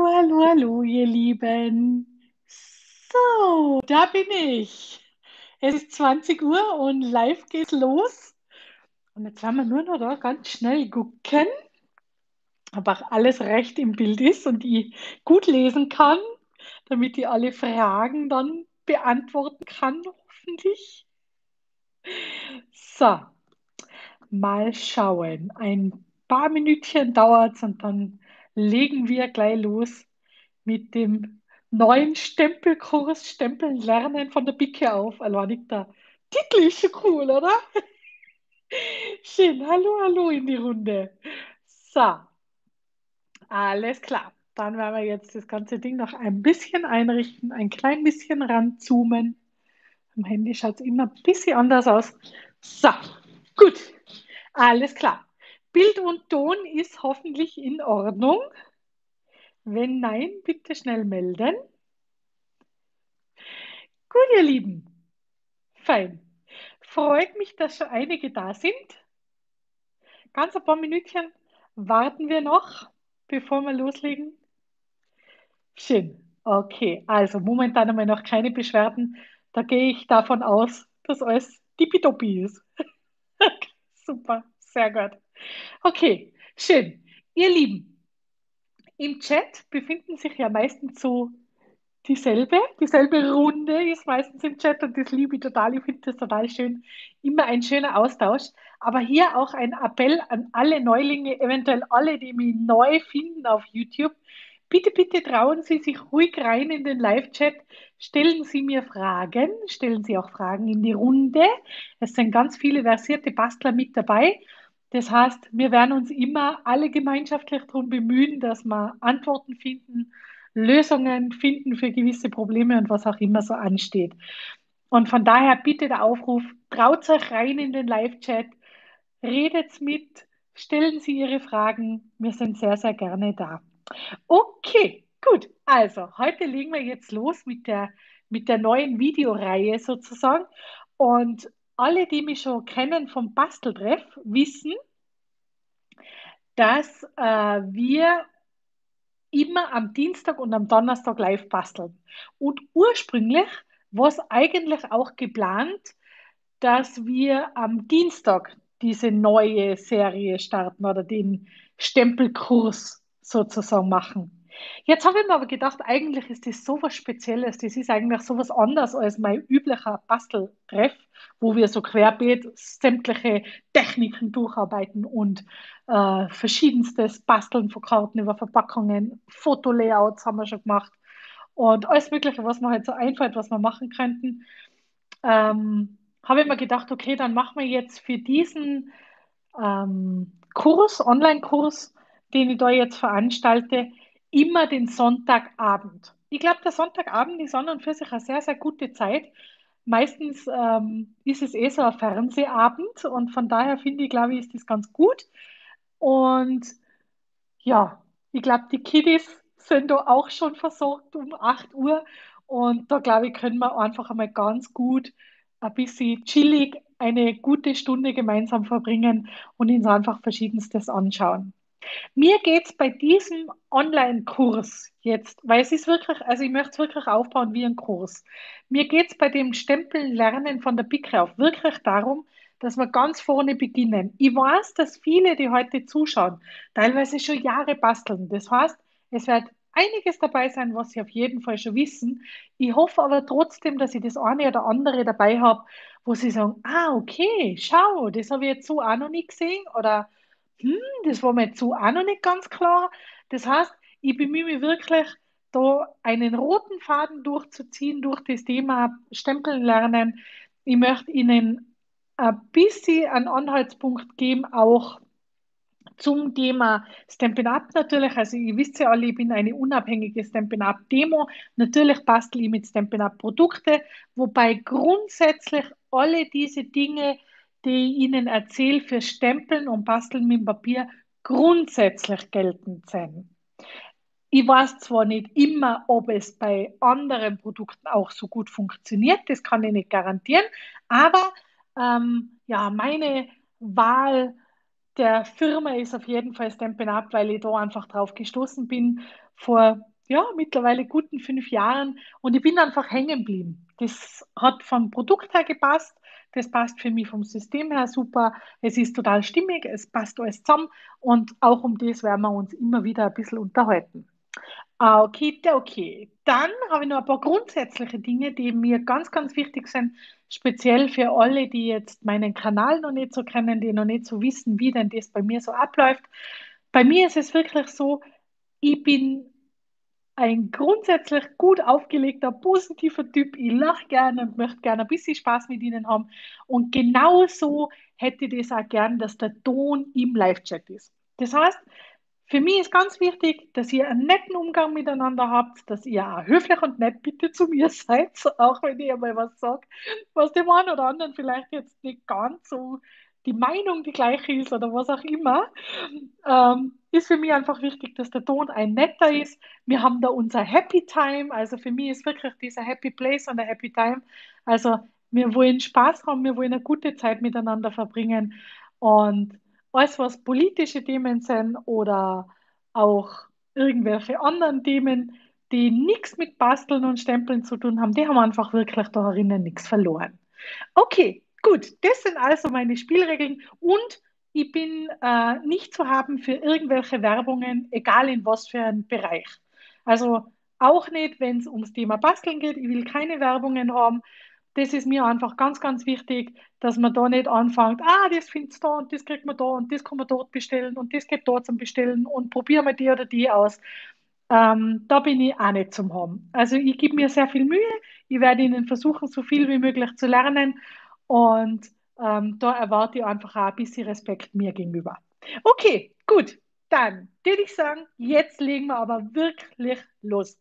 Hallo, hallo, ihr Lieben. So, da bin ich. Es ist 20 Uhr und live geht's los. Und jetzt werden wir nur noch da ganz schnell gucken, ob auch alles recht im Bild ist und ich gut lesen kann, damit ich alle Fragen dann beantworten kann, hoffentlich. So, mal schauen. Ein paar Minütchen dauert's und dann legen wir gleich los mit dem neuen Stempelkurs Stempeln lernen von der Pike auf. Alleinig der Titel ist schon cool, oder? Schön. Hallo, hallo in die Runde. So, alles klar. Dann werden wir jetzt das ganze Ding noch ein bisschen einrichten, ein klein bisschen ranzoomen. Am Handy schaut es immer ein bisschen anders aus. So, gut. Alles klar. Bild und Ton ist hoffentlich in Ordnung. Wenn nein, bitte schnell melden. Gut, ihr Lieben. Fein. Freut mich, dass schon einige da sind. Ganz ein paar Minütchen warten wir noch, bevor wir loslegen. Schön. Okay, also momentan haben wir noch keine Beschwerden. Da gehe ich davon aus, dass alles tippitoppi ist. Super, sehr gut. Okay, schön. Ihr Lieben, im Chat befinden sich ja meistens so dieselbe Runde ist meistens im Chat und das liebe ich total. Ich finde das total schön. Immer ein schöner Austausch. Aber hier auch ein Appell an alle Neulinge, eventuell alle, die mich neu finden auf YouTube. Bitte, bitte trauen Sie sich ruhig rein in den Live-Chat. Stellen Sie mir Fragen, stellen Sie auch Fragen in die Runde. Es sind ganz viele versierte Bastler mit dabei. Das heißt, wir werden uns immer alle gemeinschaftlich darum bemühen, dass wir Antworten finden, Lösungen finden für gewisse Probleme und was auch immer so ansteht. Und von daher bitte der Aufruf, traut euch rein in den Live-Chat, redet mit, stellen Sie Ihre Fragen. Wir sind sehr, sehr gerne da. Okay, gut. Also, heute legen wir jetzt los mit der neuen Videoreihe sozusagen. Und alle, die mich schon kennen vom Basteltreff, wissen, dass wir immer am Dienstag und am Donnerstag live basteln. Und ursprünglich war es eigentlich auch geplant, dass wir am Dienstag diese neue Serie starten oder den Stempelkurs sozusagen machen. Jetzt habe ich mir aber gedacht, eigentlich ist das so was Spezielles. Das ist eigentlich so was anderes als mein üblicher Basteltreff, wo wir so querbeet sämtliche Techniken durcharbeiten und verschiedenstes Basteln von Karten über Verpackungen, Fotolayouts haben wir schon gemacht und alles Mögliche, was mir halt so einfällt, was wir machen könnten. Habe ich mir gedacht, okay, dann machen wir jetzt für diesen Kurs, Online-Kurs, den ich da jetzt veranstalte, immer den Sonntagabend. Ich glaube, der Sonntagabend ist an und für sich eine sehr, sehr gute Zeit. Meistens ist es eh so ein Fernsehabend und von daher finde ich, glaube ich, ist das ganz gut. Und ja, ich glaube, die Kiddies sind da auch schon versorgt um 8 Uhr. Und da glaube ich, können wir einfach einmal ganz gut ein bisschen chillig eine gute Stunde gemeinsam verbringen und uns einfach Verschiedenstes anschauen. Mir geht es bei diesem Online-Kurs jetzt, weil es ist wirklich, also ich möchte es wirklich aufbauen wie ein Kurs. Mir geht es bei dem Stempeln lernen von der Pike auf wirklich darum, dass wir ganz vorne beginnen. Ich weiß, dass viele, die heute zuschauen, teilweise schon Jahre basteln. Das heißt, es wird einiges dabei sein, was Sie auf jeden Fall schon wissen. Ich hoffe aber trotzdem, dass ich das eine oder andere dabei habe, wo Sie sagen, ah, okay, schau, das habe ich jetzt so auch noch nicht gesehen oder das war mir jetzt so auch noch nicht ganz klar. Das heißt, ich bemühe mich wirklich, da einen roten Faden durchzuziehen durch das Thema Stempeln lernen. Ich möchte Ihnen ein bisschen einen Anhaltspunkt geben, auch zum Thema Stampin' Up natürlich. Also ihr wisst ja alle, ich bin eine unabhängige Stampin' Up Demo. Natürlich bastel ich mit Stampin' Up Produkte, wobei grundsätzlich alle diese Dinge, die ich Ihnen erzähle, für Stempeln und Basteln mit dem Papier grundsätzlich geltend sind. Ich weiß zwar nicht immer, ob es bei anderen Produkten auch so gut funktioniert, das kann ich nicht garantieren, aber ja, meine Wahl der Firma ist auf jeden Fall Stampin' Up, weil ich da einfach drauf gestoßen bin vor ja, mittlerweile guten 5 Jahren und ich bin einfach hängen geblieben. Das hat vom Produkt her gepasst, das passt für mich vom System her super, es ist total stimmig, es passt alles zusammen und auch um das werden wir uns immer wieder ein bisschen unterhalten. Ah, okay, okay. Dann habe ich noch ein paar grundsätzliche Dinge, die mir ganz, ganz wichtig sind, speziell für alle, die jetzt meinen Kanal noch nicht so kennen, die noch nicht so wissen, wie denn das bei mir so abläuft. Bei mir ist es wirklich so, ich bin ein grundsätzlich gut aufgelegter, positiver Typ. Ich lache gerne und möchte gerne ein bisschen Spaß mit Ihnen haben. Und genauso hätte ich das auch gern, dass der Ton im Live-Chat ist. Das heißt, für mich ist ganz wichtig, dass ihr einen netten Umgang miteinander habt, dass ihr auch höflich und nett bitte zu mir seid, auch wenn ich einmal was sage, was dem einen oder anderen vielleicht jetzt nicht ganz so die Meinung die gleiche ist oder was auch immer. Ist für mich einfach wichtig, dass der Ton ein netter ist. Wir haben da unser Happy Time, also für mich ist wirklich dieser Happy Place und der Happy Time. Also wir wollen Spaß haben, wir wollen eine gute Zeit miteinander verbringen und alles, was politische Themen sind oder auch irgendwelche anderen Themen, die nichts mit Basteln und Stempeln zu tun haben, die haben einfach wirklich darin nichts verloren. Okay, gut. Das sind also meine Spielregeln und ich bin nicht zu haben für irgendwelche Werbungen, egal in was für einem Bereich. Also auch nicht, wenn es ums Thema Basteln geht. Ich will keine Werbungen haben. Das ist mir einfach ganz, ganz wichtig, dass man da nicht anfängt, das findest du da und das kriegt man da und das kann man dort bestellen und das geht dort zum Bestellen und probieren wir die oder die aus. Da bin ich auch nicht zum haben. Also ich gebe mir sehr viel Mühe. Ich werde Ihnen versuchen, so viel wie möglich zu lernen. Und da erwarte ich einfach auch ein bisschen Respekt mir gegenüber. Okay, gut. Dann würde ich sagen, jetzt legen wir aber wirklich los.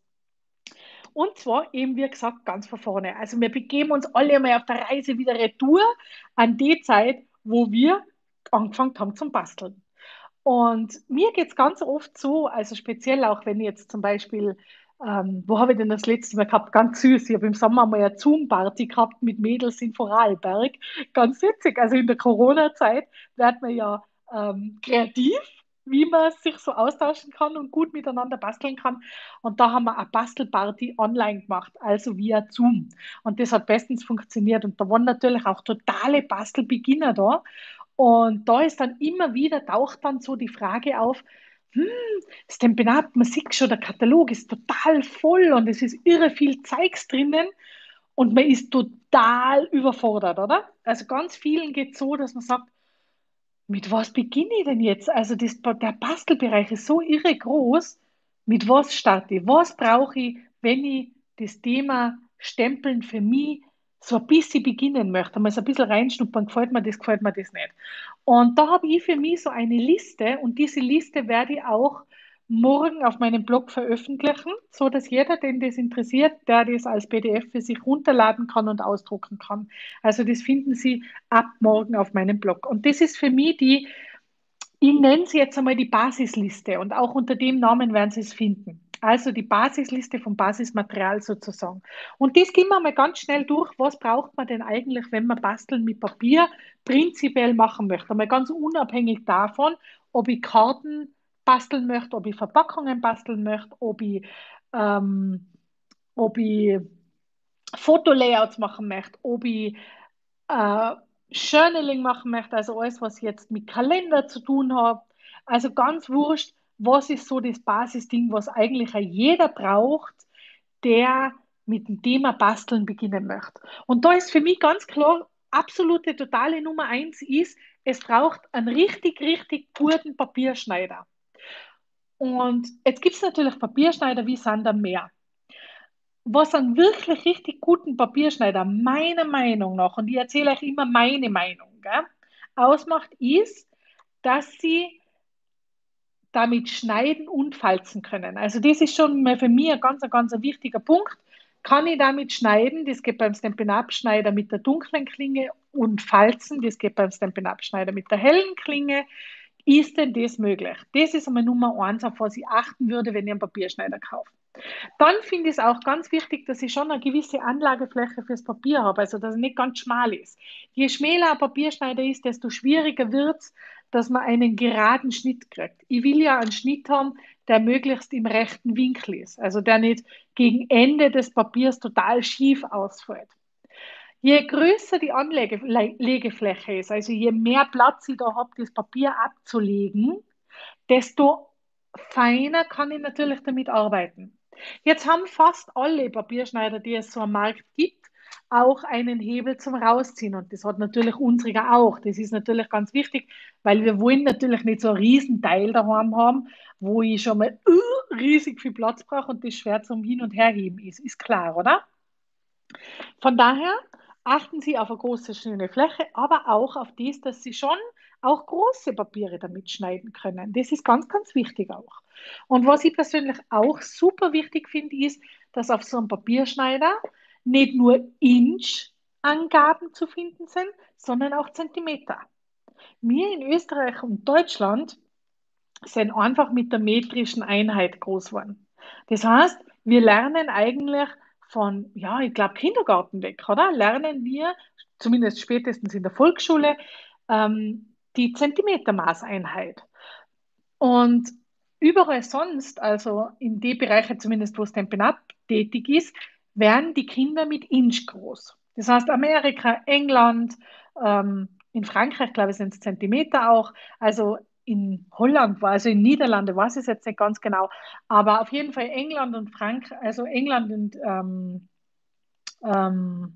Und zwar eben, wie gesagt, ganz von vorne. Also wir begeben uns alle mal auf der Reise wieder retour an die Zeit, wo wir angefangen haben zum Basteln. Und mir geht es ganz oft so, also speziell auch wenn ich jetzt zum Beispiel, wo habe ich denn das letzte Mal gehabt? Ganz süß. Ich habe im Sommer mal eine Zoom-Party gehabt mit Mädels in Vorarlberg. Ganz witzig. Also in der Corona-Zeit wird man ja kreativ, wie man sich so austauschen kann und gut miteinander basteln kann. Und da haben wir eine Bastelparty online gemacht, also via Zoom. Und das hat bestens funktioniert. Und da waren natürlich auch totale Bastelbeginner da. Und da ist dann immer wieder, taucht dann so die Frage auf, hm, das Tempenat, man sieht schon, der Katalog ist total voll und es ist irre viel Zeugs drinnen und man ist total überfordert, oder? Also ganz vielen geht es so, dass man sagt, mit was beginne ich denn jetzt? Also der Bastelbereich ist so irre groß. Mit was starte ich? Was brauche ich, wenn ich das Thema Stempeln für mich so ein bisschen beginnen möchte? Mal so ein bisschen reinschnuppern, gefällt mir das nicht. Und da habe ich für mich so eine Liste und diese Liste werde ich auch morgen auf meinem Blog veröffentlichen, so dass jeder, den das interessiert, der das als PDF für sich runterladen kann und ausdrucken kann. Also das finden Sie ab morgen auf meinem Blog. Und das ist für mich ich nenne sie jetzt einmal die Basisliste und auch unter dem Namen werden Sie es finden. Also die Basisliste vom Basismaterial sozusagen. Und das gehen wir mal ganz schnell durch. Was braucht man denn eigentlich, wenn man Basteln mit Papier prinzipiell machen möchte? Mal ganz unabhängig davon, ob ich Karten basteln möchte, ob ich Verpackungen basteln möchte, ähm, ob ich Fotolayouts machen möchte, ob ich äh, Journaling machen möchte, also alles, was jetzt mit Kalender zu tun hat. Also ganz wurscht, was ist so das Basisding, was eigentlich auch jeder braucht, der mit dem Thema Basteln beginnen möchte. Und da ist für mich ganz klar, absolute, totale Nummer eins ist, es braucht einen richtig, richtig guten Papierschneider. Und jetzt gibt es natürlich Papierschneider wie Sand am Meer. Was einen wirklich richtig guten Papierschneider, meiner Meinung nach, und ich erzähle euch immer meine Meinung, gell, ausmacht, ist, dass sie damit schneiden und falzen können. Also das ist schon mal für mich ein ganz ein wichtiger Punkt. Kann ich damit schneiden? Das geht beim Stampin' Up Schneider mit der dunklen Klinge und falzen. Das geht beim Stampin' Up Schneider mit der hellen Klinge. Ist denn das möglich? Das ist einmal Nummer eins, auf was ich achten würde, wenn ich einen Papierschneider kaufe. Dann finde ich es auch ganz wichtig, dass ich schon eine gewisse Anlagefläche fürs Papier habe, also dass es nicht ganz schmal ist. Je schmäler ein Papierschneider ist, desto schwieriger wird es, dass man einen geraden Schnitt kriegt. Ich will ja einen Schnitt haben, der möglichst im rechten Winkel ist, also der nicht gegen Ende des Papiers total schief ausfällt. Je größer die Anlegefläche ist, also je mehr Platz ich da habe, das Papier abzulegen, desto feiner kann ich natürlich damit arbeiten. Jetzt haben fast alle Papierschneider, die es so am Markt gibt, auch einen Hebel zum Rausziehen. Und das hat natürlich unsere auch. Das ist natürlich ganz wichtig, weil wir wollen natürlich nicht so ein Riesenteil daheim haben, wo ich schon mal riesig viel Platz brauche und das schwer zum Hin- und Herheben ist. Ist klar, oder? Von daher achten Sie auf eine große, schöne Fläche, aber auch auf das, dass Sie schon auch große Papiere damit schneiden können. Das ist ganz, ganz wichtig auch. Und was ich persönlich auch super wichtig finde, ist, dass auf so einem Papierschneider nicht nur Inch-Angaben zu finden sind, sondern auch Zentimeter. Wir in Österreich und Deutschland sind einfach mit der metrischen Einheit groß geworden. Das heißt, wir lernen eigentlich von, ja, ich glaube, Kindergarten weg, oder? Lernen wir, zumindest spätestens in der Volksschule, die Zentimetermaßeinheit. Und überall sonst, also in den Bereichen zumindest, wo Stampin' Up tätig ist, werden die Kinder mit Inch groß. Das heißt, Amerika, England, in Frankreich, glaube ich, sind es Zentimeter auch. Also in Holland, also in Niederlande, weiß ich es jetzt nicht ganz genau. Aber auf jeden Fall England und Frankreich, also England und ähm,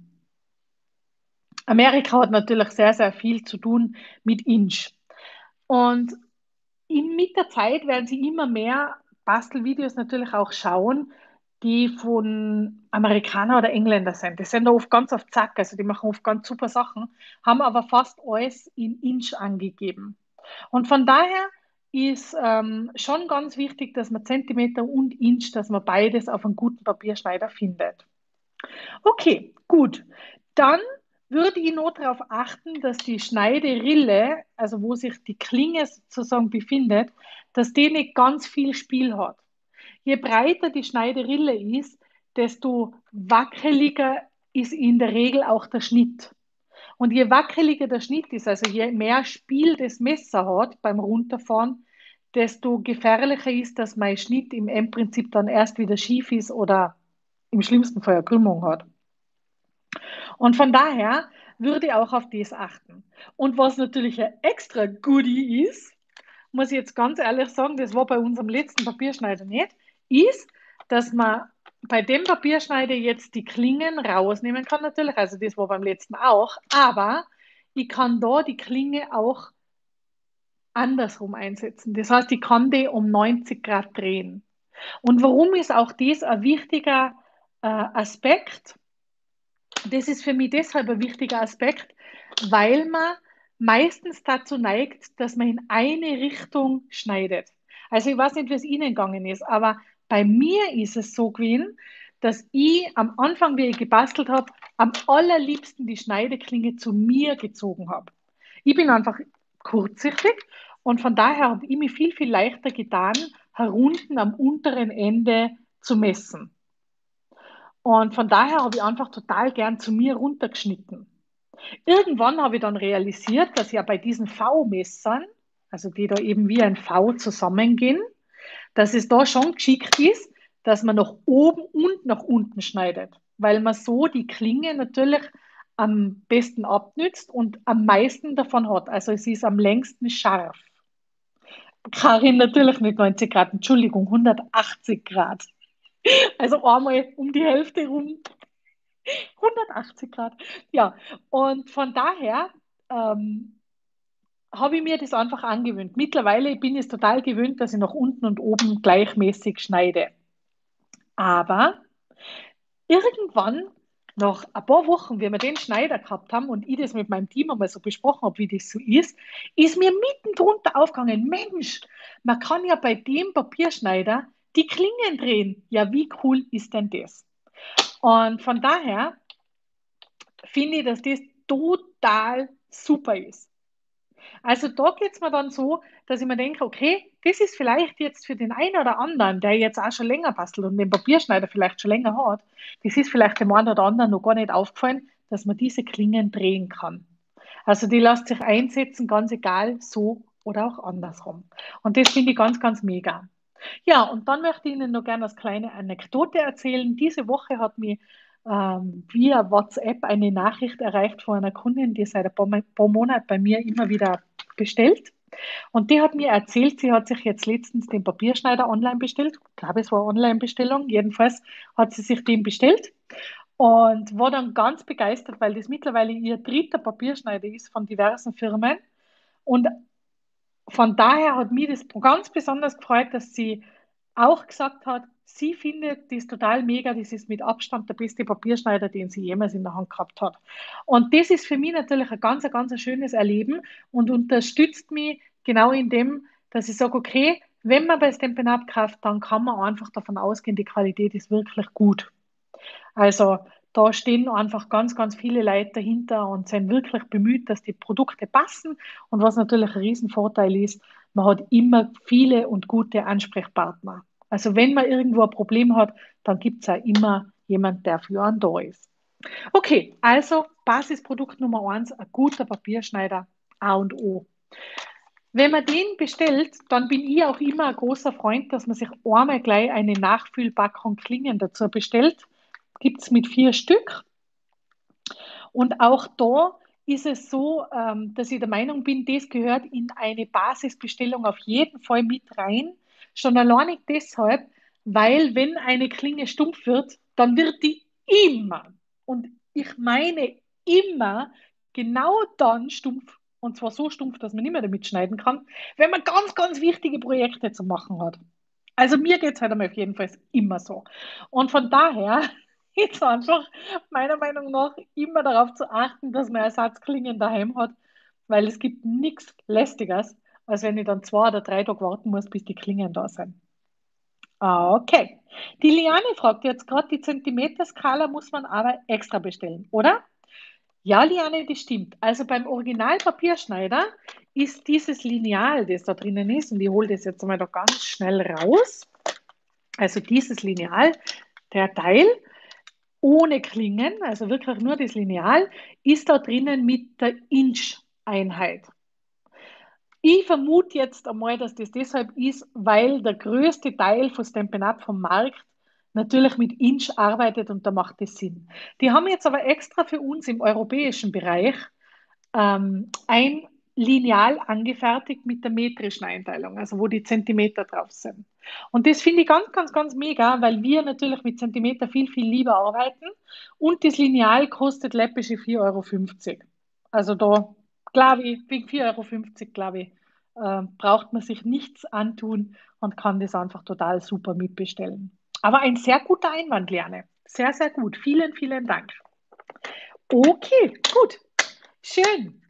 Amerika hat natürlich sehr, sehr viel zu tun mit Inch. Und mit der Zeit werden Sie immer mehr Bastelvideos natürlich auch schauen, die von Amerikaner oder Engländer sind. Die sind da oft ganz auf Zack, also die machen oft ganz super Sachen, haben aber fast alles in Inch angegeben. Und von daher ist schon ganz wichtig, dass man Zentimeter und Inch, dass man beides auf einem guten Papierschneider findet. Okay, gut. Dann würde ich nur darauf achten, dass die Schneiderille, also wo sich die Klinge sozusagen befindet, dass die nicht ganz viel Spiel hat. Je breiter die Schneiderille ist, desto wackeliger ist in der Regel auch der Schnitt. Und je wackeliger der Schnitt ist, also je mehr Spiel das Messer hat beim Runterfahren, desto gefährlicher ist, dass mein Schnitt im Endprinzip dann erst wieder schief ist oder im schlimmsten Fall eine Krümmung hat. Und von daher würde ich auch auf das achten. Und was natürlich ein extra Goodie ist, muss ich jetzt ganz ehrlich sagen, das war bei unserem letzten Papierschneider nicht, ist, dass man bei dem Papierschneider jetzt die Klingen rausnehmen kann, natürlich, also das war beim letzten auch, aber ich kann da die Klinge auch andersrum einsetzen. Das heißt, ich kann die um 90 Grad drehen. Und warum ist auch das ein wichtiger Aspekt? Das ist für mich deshalb ein wichtiger Aspekt, weil man meistens dazu neigt, dass man in eine Richtung schneidet. Also ich weiß nicht, wie es Ihnen gegangen ist, aber bei mir ist es so gewesen, dass ich am Anfang, wie ich gebastelt habe, am allerliebsten die Schneideklinge zu mir gezogen habe. Ich bin einfach kurzsichtig und von daher habe ich mir viel, viel leichter getan, herunten am unteren Ende zu messen. Und von daher habe ich einfach total gern zu mir runtergeschnitten. Irgendwann habe ich dann realisiert, dass ja bei diesen V-Messern, also die da eben wie ein V zusammengehen, dass es da schon geschickt ist, dass man nach oben und nach unten schneidet, weil man so die Klinge natürlich am besten abnützt und am meisten davon hat. Also es ist am längsten scharf. Karin, natürlich nicht 90 Grad, Entschuldigung, 180 Grad. Also einmal um die Hälfte rum. 180 Grad. Ja, und von daher habe ich mir das einfach angewöhnt. Mittlerweile bin ich es total gewöhnt, dass ich nach unten und oben gleichmäßig schneide. Aber irgendwann, nach ein paar Wochen, wie wir den Schneider gehabt haben und ich das mit meinem Team einmal so besprochen habe, wie das so ist mir mitten drunter aufgegangen, Mensch, man kann ja bei dem Papierschneider die Klingen drehen. Ja, wie cool ist denn das? Und von daher finde ich, dass das total super ist. Also da geht es mir dann so, dass ich mir denke, okay, das ist vielleicht jetzt für den einen oder anderen, der jetzt auch schon länger bastelt und den Papierschneider vielleicht schon länger hat, das ist vielleicht dem einen oder anderen noch gar nicht aufgefallen, dass man diese Klingen drehen kann. Also die lässt sich einsetzen, ganz egal, so oder auch andersrum. Und das finde ich ganz, ganz mega. Ja, und dann möchte ich Ihnen noch gerne als kleine Anekdote erzählen. Diese Woche hat mir via WhatsApp eine Nachricht erreicht von einer Kundin, die seit ein paar Monaten bei mir immer wieder bestellt. Und die hat mir erzählt, sie hat sich jetzt letztens den Papierschneider online bestellt. Ich glaube, es war eine Online-Bestellung. Jedenfalls hat sie sich den bestellt und war dann ganz begeistert, weil das mittlerweile ihr dritter Papierschneider ist von diversen Firmen. Und von daher hat mich das ganz besonders gefreut, dass sie auch gesagt hat, sie findet das total mega, das ist mit Abstand der beste Papierschneider, den sie jemals in der Hand gehabt hat. Und das ist für mich natürlich ein ganz schönes Erleben und unterstützt mich genau in dem, dass ich sage, okay, wenn man bei Stampin' Up kauft, dann kann man einfach davon ausgehen, die Qualität ist wirklich gut. Also da stehen einfach ganz viele Leute dahinter und sind wirklich bemüht, dass die Produkte passen. Und was natürlich ein Riesenvorteil ist, man hat immer viele und gute Ansprechpartner. Also wenn man irgendwo ein Problem hat, dann gibt es auch immer jemand, der für einen da ist. Okay, also Basisprodukt Nummer eins, ein guter Papierschneider, A und O. Wenn man den bestellt, dann bin ich auch immer ein großer Freund, dass man sich einmal gleich eine Nachfüllpackung Klingen dazu bestellt. Gibt es mit 4 Stück. Und auch da ist es so, dass ich der Meinung bin, das gehört in eine Basisbestellung auf jeden Fall mit rein. Schon alleine deshalb, weil wenn eine Klinge stumpf wird, dann wird die immer, und ich meine immer, genau dann stumpf. Und zwar so stumpf, dass man nicht mehr damit schneiden kann, wenn man ganz wichtige Projekte zu machen hat. Also mir geht es halt einmal auf jeden Fall immer so. Und von daher ist einfach meiner Meinung nach immer darauf zu achten, dass man Ersatzklingen daheim hat, weil es gibt nichts Lästiges, als wenn ich dann 2 oder 3 Tage warten muss, bis die Klingen da sind. Okay. Die Liane fragt jetzt gerade, die Zentimeterskala muss man aber extra bestellen, oder? Ja, Liane, das stimmt. Also beim Originalpapierschneider ist dieses Lineal, das da drinnen ist, und ich hole das jetzt mal da ganz schnell raus. Also dieses Lineal, der Teil ohne Klingen, also wirklich nur das Lineal, ist da drinnen mit der Inch-Einheit. Ich vermute jetzt einmal, dass das deshalb ist, weil der größte Teil von Stampin' Up vom Markt natürlich mit Inch arbeitet und da macht das Sinn. Die haben jetzt aber extra für uns im europäischen Bereich ein Lineal angefertigt mit der metrischen Einteilung, also wo die Zentimeter drauf sind. Und das finde ich ganz mega, weil wir natürlich mit Zentimeter viel lieber arbeiten und das Lineal kostet läppische 4,50 Euro. Also da, glaube ich, wegen 4,50 Euro, glaube ich, braucht man sich nichts antun und kann das einfach total super mitbestellen. Aber ein sehr guter Einwand, Liane. Sehr gut. Vielen Dank. Okay, gut. Schön.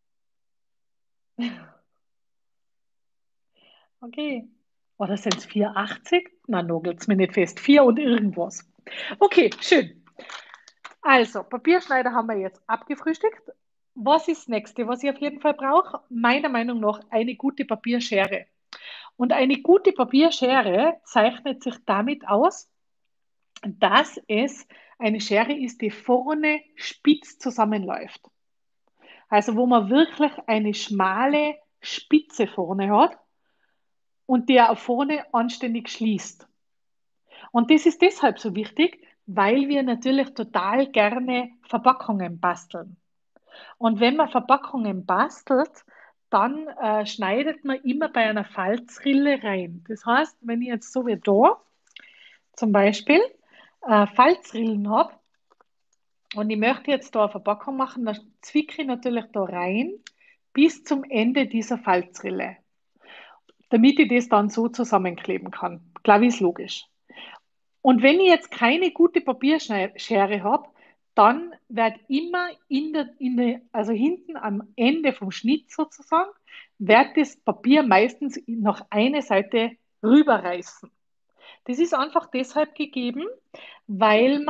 Okay. Oder sind es 4,80? Na, nagelt's mir nicht fest. 4 und irgendwas. Okay, schön. Also, Papierschneider haben wir jetzt abgefrühstückt. Was ist das Nächste, was ich auf jeden Fall brauche? Meiner Meinung nach eine gute Papierschere. Und eine gute Papierschere zeichnet sich damit aus, dass es eine Schere ist, die vorne spitz zusammenläuft. Also wo man wirklich eine schmale Spitze vorne hat und der auch vorne anständig schließt. Und das ist deshalb so wichtig, weil wir natürlich total gerne Verpackungen basteln. Und wenn man Verpackungen bastelt, dann schneidet man immer bei einer Falzrille rein. Das heißt, wenn ich jetzt so wie da zum Beispiel Falzrillen habe und ich möchte jetzt da eine Verpackung machen, dann zwicke ich natürlich da rein bis zum Ende dieser Falzrille, damit ich das dann so zusammenkleben kann. Glaube ich, ist logisch. Und wenn ich jetzt keine gute Papierschere habe, dann wird immer also hinten am Ende vom Schnitt sozusagen, wird das Papier meistens noch eine Seite rüberreißen. Das ist einfach deshalb gegeben, weil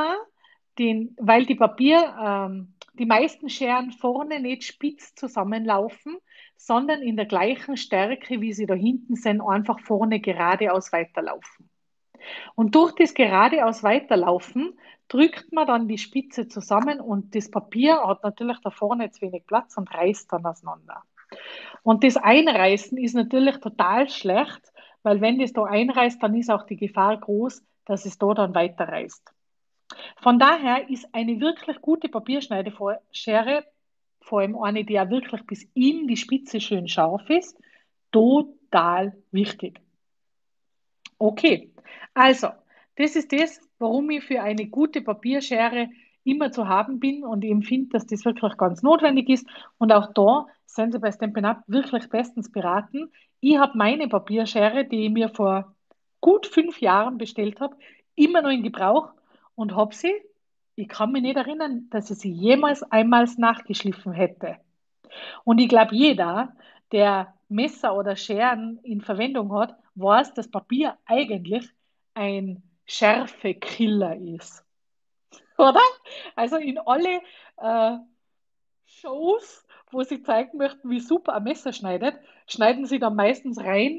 die meisten Scheren vorne nicht spitz zusammenlaufen, sondern in der gleichen Stärke, wie sie da hinten sind, einfach vorne geradeaus weiterlaufen. Und durch das geradeaus Weiterlaufen drückt man dann die Spitze zusammen und das Papier hat natürlich da vorne zu wenig Platz und reißt dann auseinander. Und das Einreißen ist natürlich total schlecht, weil wenn das da einreißt, dann ist auch die Gefahr groß, dass es da dann weiterreißt. Von daher ist eine wirklich gute Papierschneideschere, vor allem eine, die ja wirklich bis in die Spitze schön scharf ist, total wichtig. Okay, also, das ist das, warum ich für eine gute Papierschere immer zu haben bin und ich empfinde, dass das wirklich ganz notwendig ist. Und auch da sind Sie bei Stampin' Up wirklich bestens beraten. Ich habe meine Papierschere, die ich mir vor gut 5 Jahren bestellt habe, immer noch in Gebrauch und habe sie, ich kann mich nicht erinnern, dass ich sie jemals einmal nachgeschliffen hätte. Und ich glaube, jeder, der Messer oder Scheren in Verwendung hat, weiß, dass Papier eigentlich ein Schärfekiller ist. Oder? Also in alle äh, Shows, wo sie zeigen möchten, wie super ein Messer schneidet, schneiden sie dann meistens rein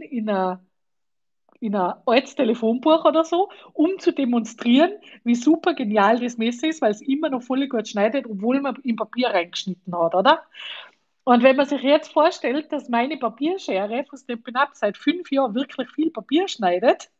in ein altes Telefonbuch oder so, um zu demonstrieren, wie super genial das Messer ist, weil es immer noch voll gut schneidet, obwohl man im Papier reingeschnitten hat, oder? Und wenn man sich jetzt vorstellt, dass meine Papierschere von Stampin' Up seit 5 Jahren wirklich viel Papier schneidet,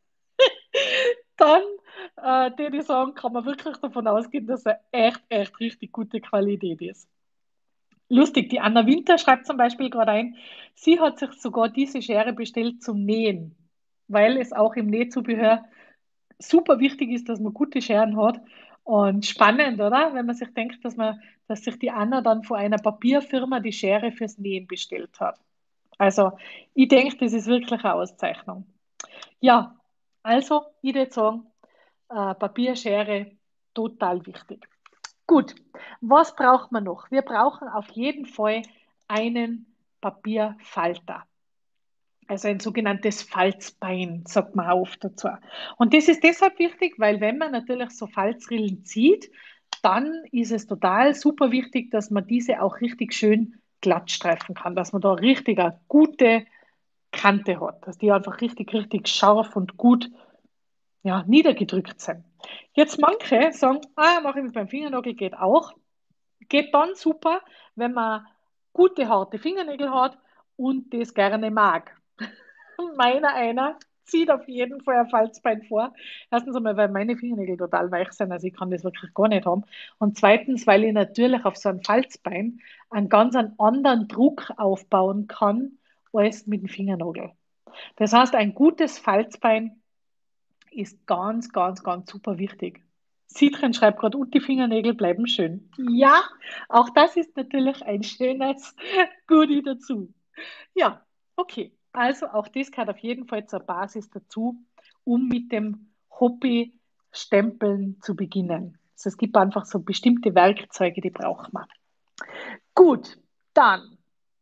dann, würde ich sagen, kann man wirklich davon ausgehen, dass er echt richtig gute Qualität ist. Lustig, die Anna Winter schreibt zum Beispiel gerade ein, sie hat sich sogar diese Schere bestellt zum Nähen, weil es auch im Nähzubehör super wichtig ist, dass man gute Scheren hat. Und spannend, oder? Wenn man sich denkt, dass sich die Anna dann von einer Papierfirma die Schere fürs Nähen bestellt hat. Also, ich denke, das ist wirklich eine Auszeichnung. Ja, also, ich würde sagen, Papierschere, total wichtig. Gut, was braucht man noch? Wir brauchen auf jeden Fall einen Papierfalter. Also ein sogenanntes Falzbein, sagt man oft dazu. Und das ist deshalb wichtig, weil wenn man natürlich so Falzrillen zieht, dann ist es total super wichtig, dass man diese auch richtig schön glatt streifen kann, dass man da richtig eine gute Kante hat, dass die einfach richtig scharf und gut, ja, niedergedrückt sind. Jetzt manche sagen, mache ich mit meinem Fingernagel, geht auch. Geht dann super, wenn man gute, harte Fingernägel hat und das gerne mag. Meiner einer zieht auf jeden Fall ein Falzbein vor. Erstens einmal, weil meine Fingernägel total weich sind, also ich kann das wirklich gar nicht haben. Und zweitens, weil ich natürlich auf so einem Falzbein einen anderen Druck aufbauen kann als mit dem Fingernagel. Das heißt, ein gutes Falzbein ist ganz super wichtig. Sitren schreibt gerade, und die Fingernägel bleiben schön. Ja, auch das ist natürlich ein schönes Goodie dazu. Ja, okay. Also auch das gehört auf jeden Fall zur Basis dazu, um mit dem Hobby-Stempeln zu beginnen. Also es gibt einfach so bestimmte Werkzeuge, die braucht man. Gut, dann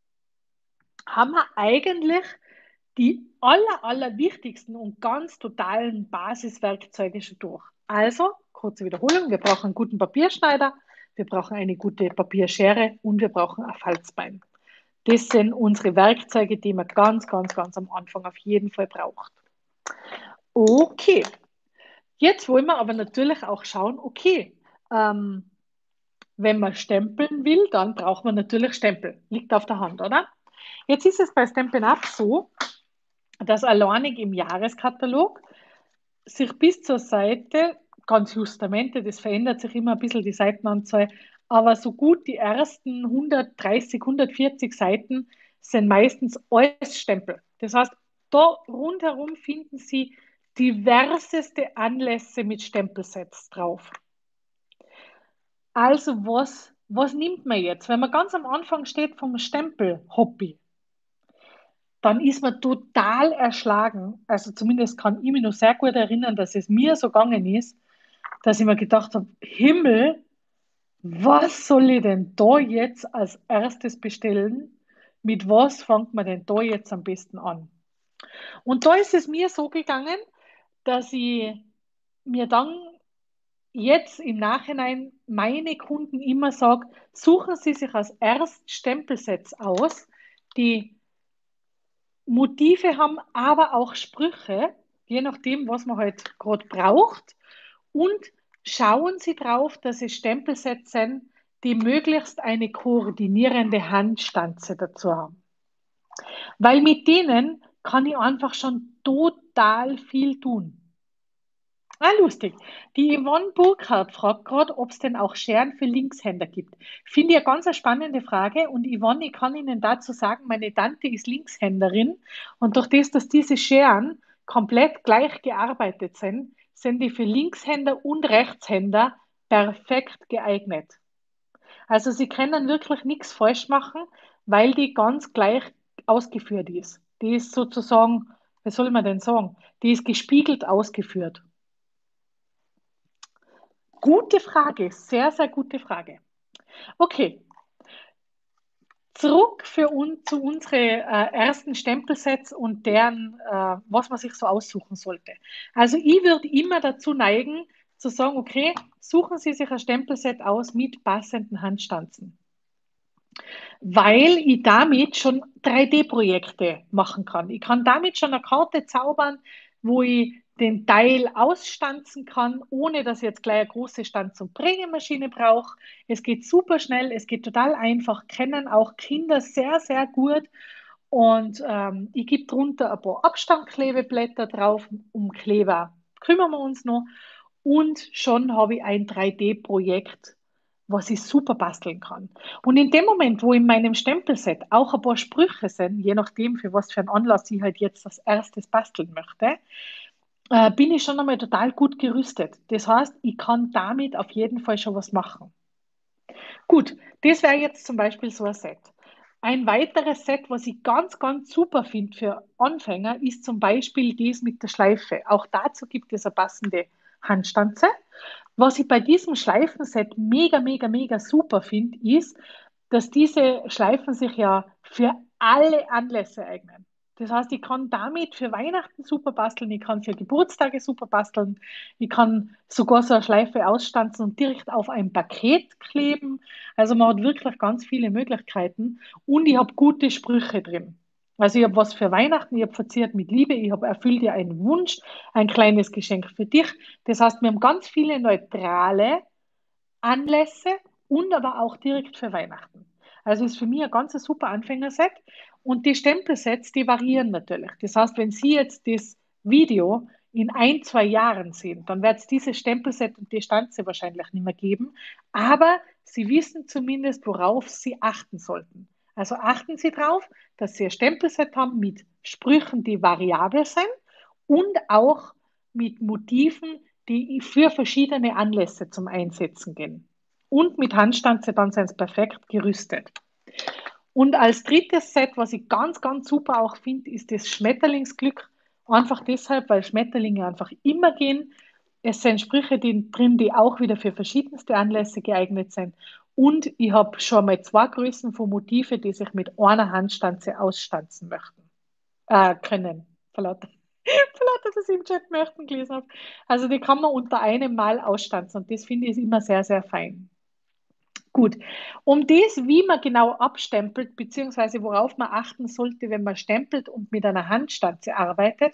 haben wir eigentlich die aller wichtigsten und ganz totalen Basiswerkzeuge schon durch. Also, kurze Wiederholung, wir brauchen einen guten Papierschneider, wir brauchen eine gute Papierschere und wir brauchen ein Falzbein. Das sind unsere Werkzeuge, die man ganz am Anfang auf jeden Fall braucht. Okay, jetzt wollen wir aber natürlich auch schauen, okay, ähm, wenn man stempeln will, dann braucht man natürlich Stempel. Liegt auf der Hand, oder? Jetzt ist es bei Stampin' Up so, dass alleinig im Jahreskatalog sich bis zur Seite, ganz Justamente, das verändert sich immer ein bisschen die Seitenanzahl, aber so gut die ersten 130, 140 Seiten sind meistens alles Stempel. Das heißt, da rundherum finden Sie diverseste Anlässe mit Stempelsets drauf. Also was nimmt man jetzt? Wenn man ganz am Anfang steht vom Stempel-Hobby, dann ist man total erschlagen. Also zumindest kann ich mich noch sehr gut erinnern, dass es mir so gegangen ist, dass ich mir gedacht habe, Himmel, was soll ich denn da jetzt als erstes bestellen? Mit was fängt man denn da jetzt am besten an? Und da ist es mir so gegangen, dass ich mir dann jetzt im Nachhinein meine Kunden immer sage, suchen Sie sich als erst Stempelsets aus, die Motive haben, aber auch Sprüche, je nachdem, was man halt gerade braucht. Und schauen Sie drauf, dass es Stempelsets sind, die möglichst eine koordinierende Handstanze dazu haben. Weil mit denen kann ich einfach schon total viel tun. Ah, lustig. Die Yvonne Burkhardt fragt gerade, ob es denn auch Scheren für Linkshänder gibt. Finde ich eine ganz eine spannende Frage. Und Yvonne, ich kann Ihnen dazu sagen, meine Tante ist Linkshänderin. Und durch das, dass diese Scheren komplett gleich gearbeitet sind, sind die für Linkshänder und Rechtshänder perfekt geeignet. Also Sie können wirklich nichts falsch machen, weil die ganz gleich ausgeführt ist. Die ist sozusagen, wie soll man denn sagen, die ist gespiegelt ausgeführt. Gute Frage, sehr, sehr gute Frage. Okay, zurück für uns zu unseren ersten Stempelsets und deren, was man sich so aussuchen sollte. Also ich würde immer dazu neigen, zu sagen, okay, suchen Sie sich ein Stempelset aus mit passenden Handstanzen, weil ich damit schon 3D-Projekte machen kann. Ich kann damit schon eine Karte zaubern, wo ich den Teil ausstanzen kann, ohne dass ich jetzt gleich eine große Stanz- und Prägemaschine brauche. Es geht super schnell, es geht total einfach, kennen auch Kinder sehr, sehr gut. Und ich gebe drunter ein paar Abstandklebeblätter drauf, um Kleber kümmern wir uns noch. Und schon habe ich ein 3D-Projekt, was ich super basteln kann. Und in dem Moment, wo in meinem Stempelset auch ein paar Sprüche sind, je nachdem, für was für einen Anlass ich halt jetzt als erstes basteln möchte, bin ich schon einmal total gut gerüstet. Das heißt, ich kann damit auf jeden Fall schon was machen. Gut, das wäre jetzt zum Beispiel so ein Set. Ein weiteres Set, was ich ganz, ganz super finde für Anfänger, ist zum Beispiel das mit der Schleife. Auch dazu gibt es eine passende Handstanze. Was ich bei diesem Schleifenset mega, mega, mega super finde, ist, dass diese Schleifen sich ja für alle Anlässe eignen. Das heißt, ich kann damit für Weihnachten super basteln, ich kann für Geburtstage super basteln, ich kann sogar so eine Schleife ausstanzen und direkt auf ein Paket kleben. Also man hat wirklich ganz viele Möglichkeiten und ich habe gute Sprüche drin. Also ich habe was für Weihnachten, ich habe verziert mit Liebe, ich habe erfüllt dir einen Wunsch, ein kleines Geschenk für dich. Das heißt, wir haben ganz viele neutrale Anlässe und aber auch direkt für Weihnachten. Also ist für mich ein ganz super Anfängerset. Und die Stempelsets, die variieren natürlich. Das heißt, wenn Sie jetzt das Video in 1, 2 Jahren sehen, dann wird es dieses Stempelset und die Stanze wahrscheinlich nicht mehr geben. Aber Sie wissen zumindest, worauf Sie achten sollten. Also achten Sie darauf, dass Sie ein Stempelset haben mit Sprüchen, die variabel sind und auch mit Motiven, die für verschiedene Anlässe zum Einsetzen gehen. Und mit Handstanze dann sind sie perfekt gerüstet. Und als drittes Set, was ich ganz, ganz super auch finde, ist das Schmetterlingsglück. Einfach deshalb, weil Schmetterlinge einfach immer gehen. Es sind Sprüche drin, die auch wieder für verschiedenste Anlässe geeignet sind. Und ich habe schon mal 2 Größen von Motive, die sich mit einer Handstanze ausstanzen möchten, können. Verlauter. Vielleicht, dass ich im Chat möchten gelesen habe. Also die kann man unter einem Mal ausstanzen und das finde ich immer sehr, sehr fein. Gut, um das, wie man genau abstempelt, beziehungsweise worauf man achten sollte, wenn man stempelt und mit einer Handstanze arbeitet,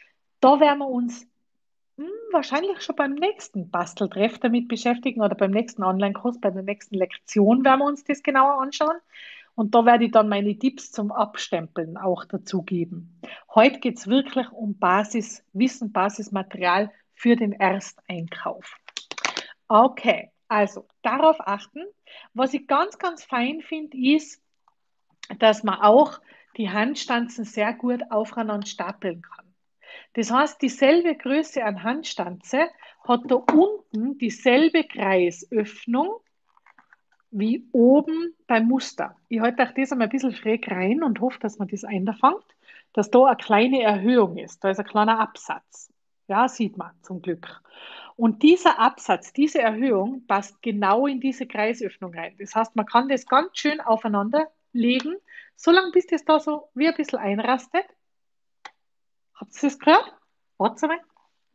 da werden wir uns wahrscheinlich schon beim nächsten Basteltreff damit beschäftigen oder beim nächsten Online-Kurs, bei der nächsten Lektion werden wir uns das genauer anschauen. Und da werde ich dann meine Tipps zum Abstempeln auch dazu geben. Heute geht es wirklich um Basiswissen, Basismaterial für den Ersteinkauf. Okay, also darauf achten. Was ich ganz, ganz fein finde, ist, dass man auch die Handstanzen sehr gut aufeinander stapeln kann. Das heißt, dieselbe Größe an Handstanze hat da unten dieselbe Kreisöffnung wie oben beim Muster. Ich halte auch das einmal ein bisschen schräg rein und hoffe, dass man das einfängt, dass da eine kleine Erhöhung ist. Da ist ein kleiner Absatz. Ja, sieht man zum Glück. Und dieser Absatz, diese Erhöhung passt genau in diese Kreisöffnung rein. Das heißt, man kann das ganz schön aufeinander legen, solange bis das da so wie ein bisschen einrastet. Habt ihr das gehört? Warte mal.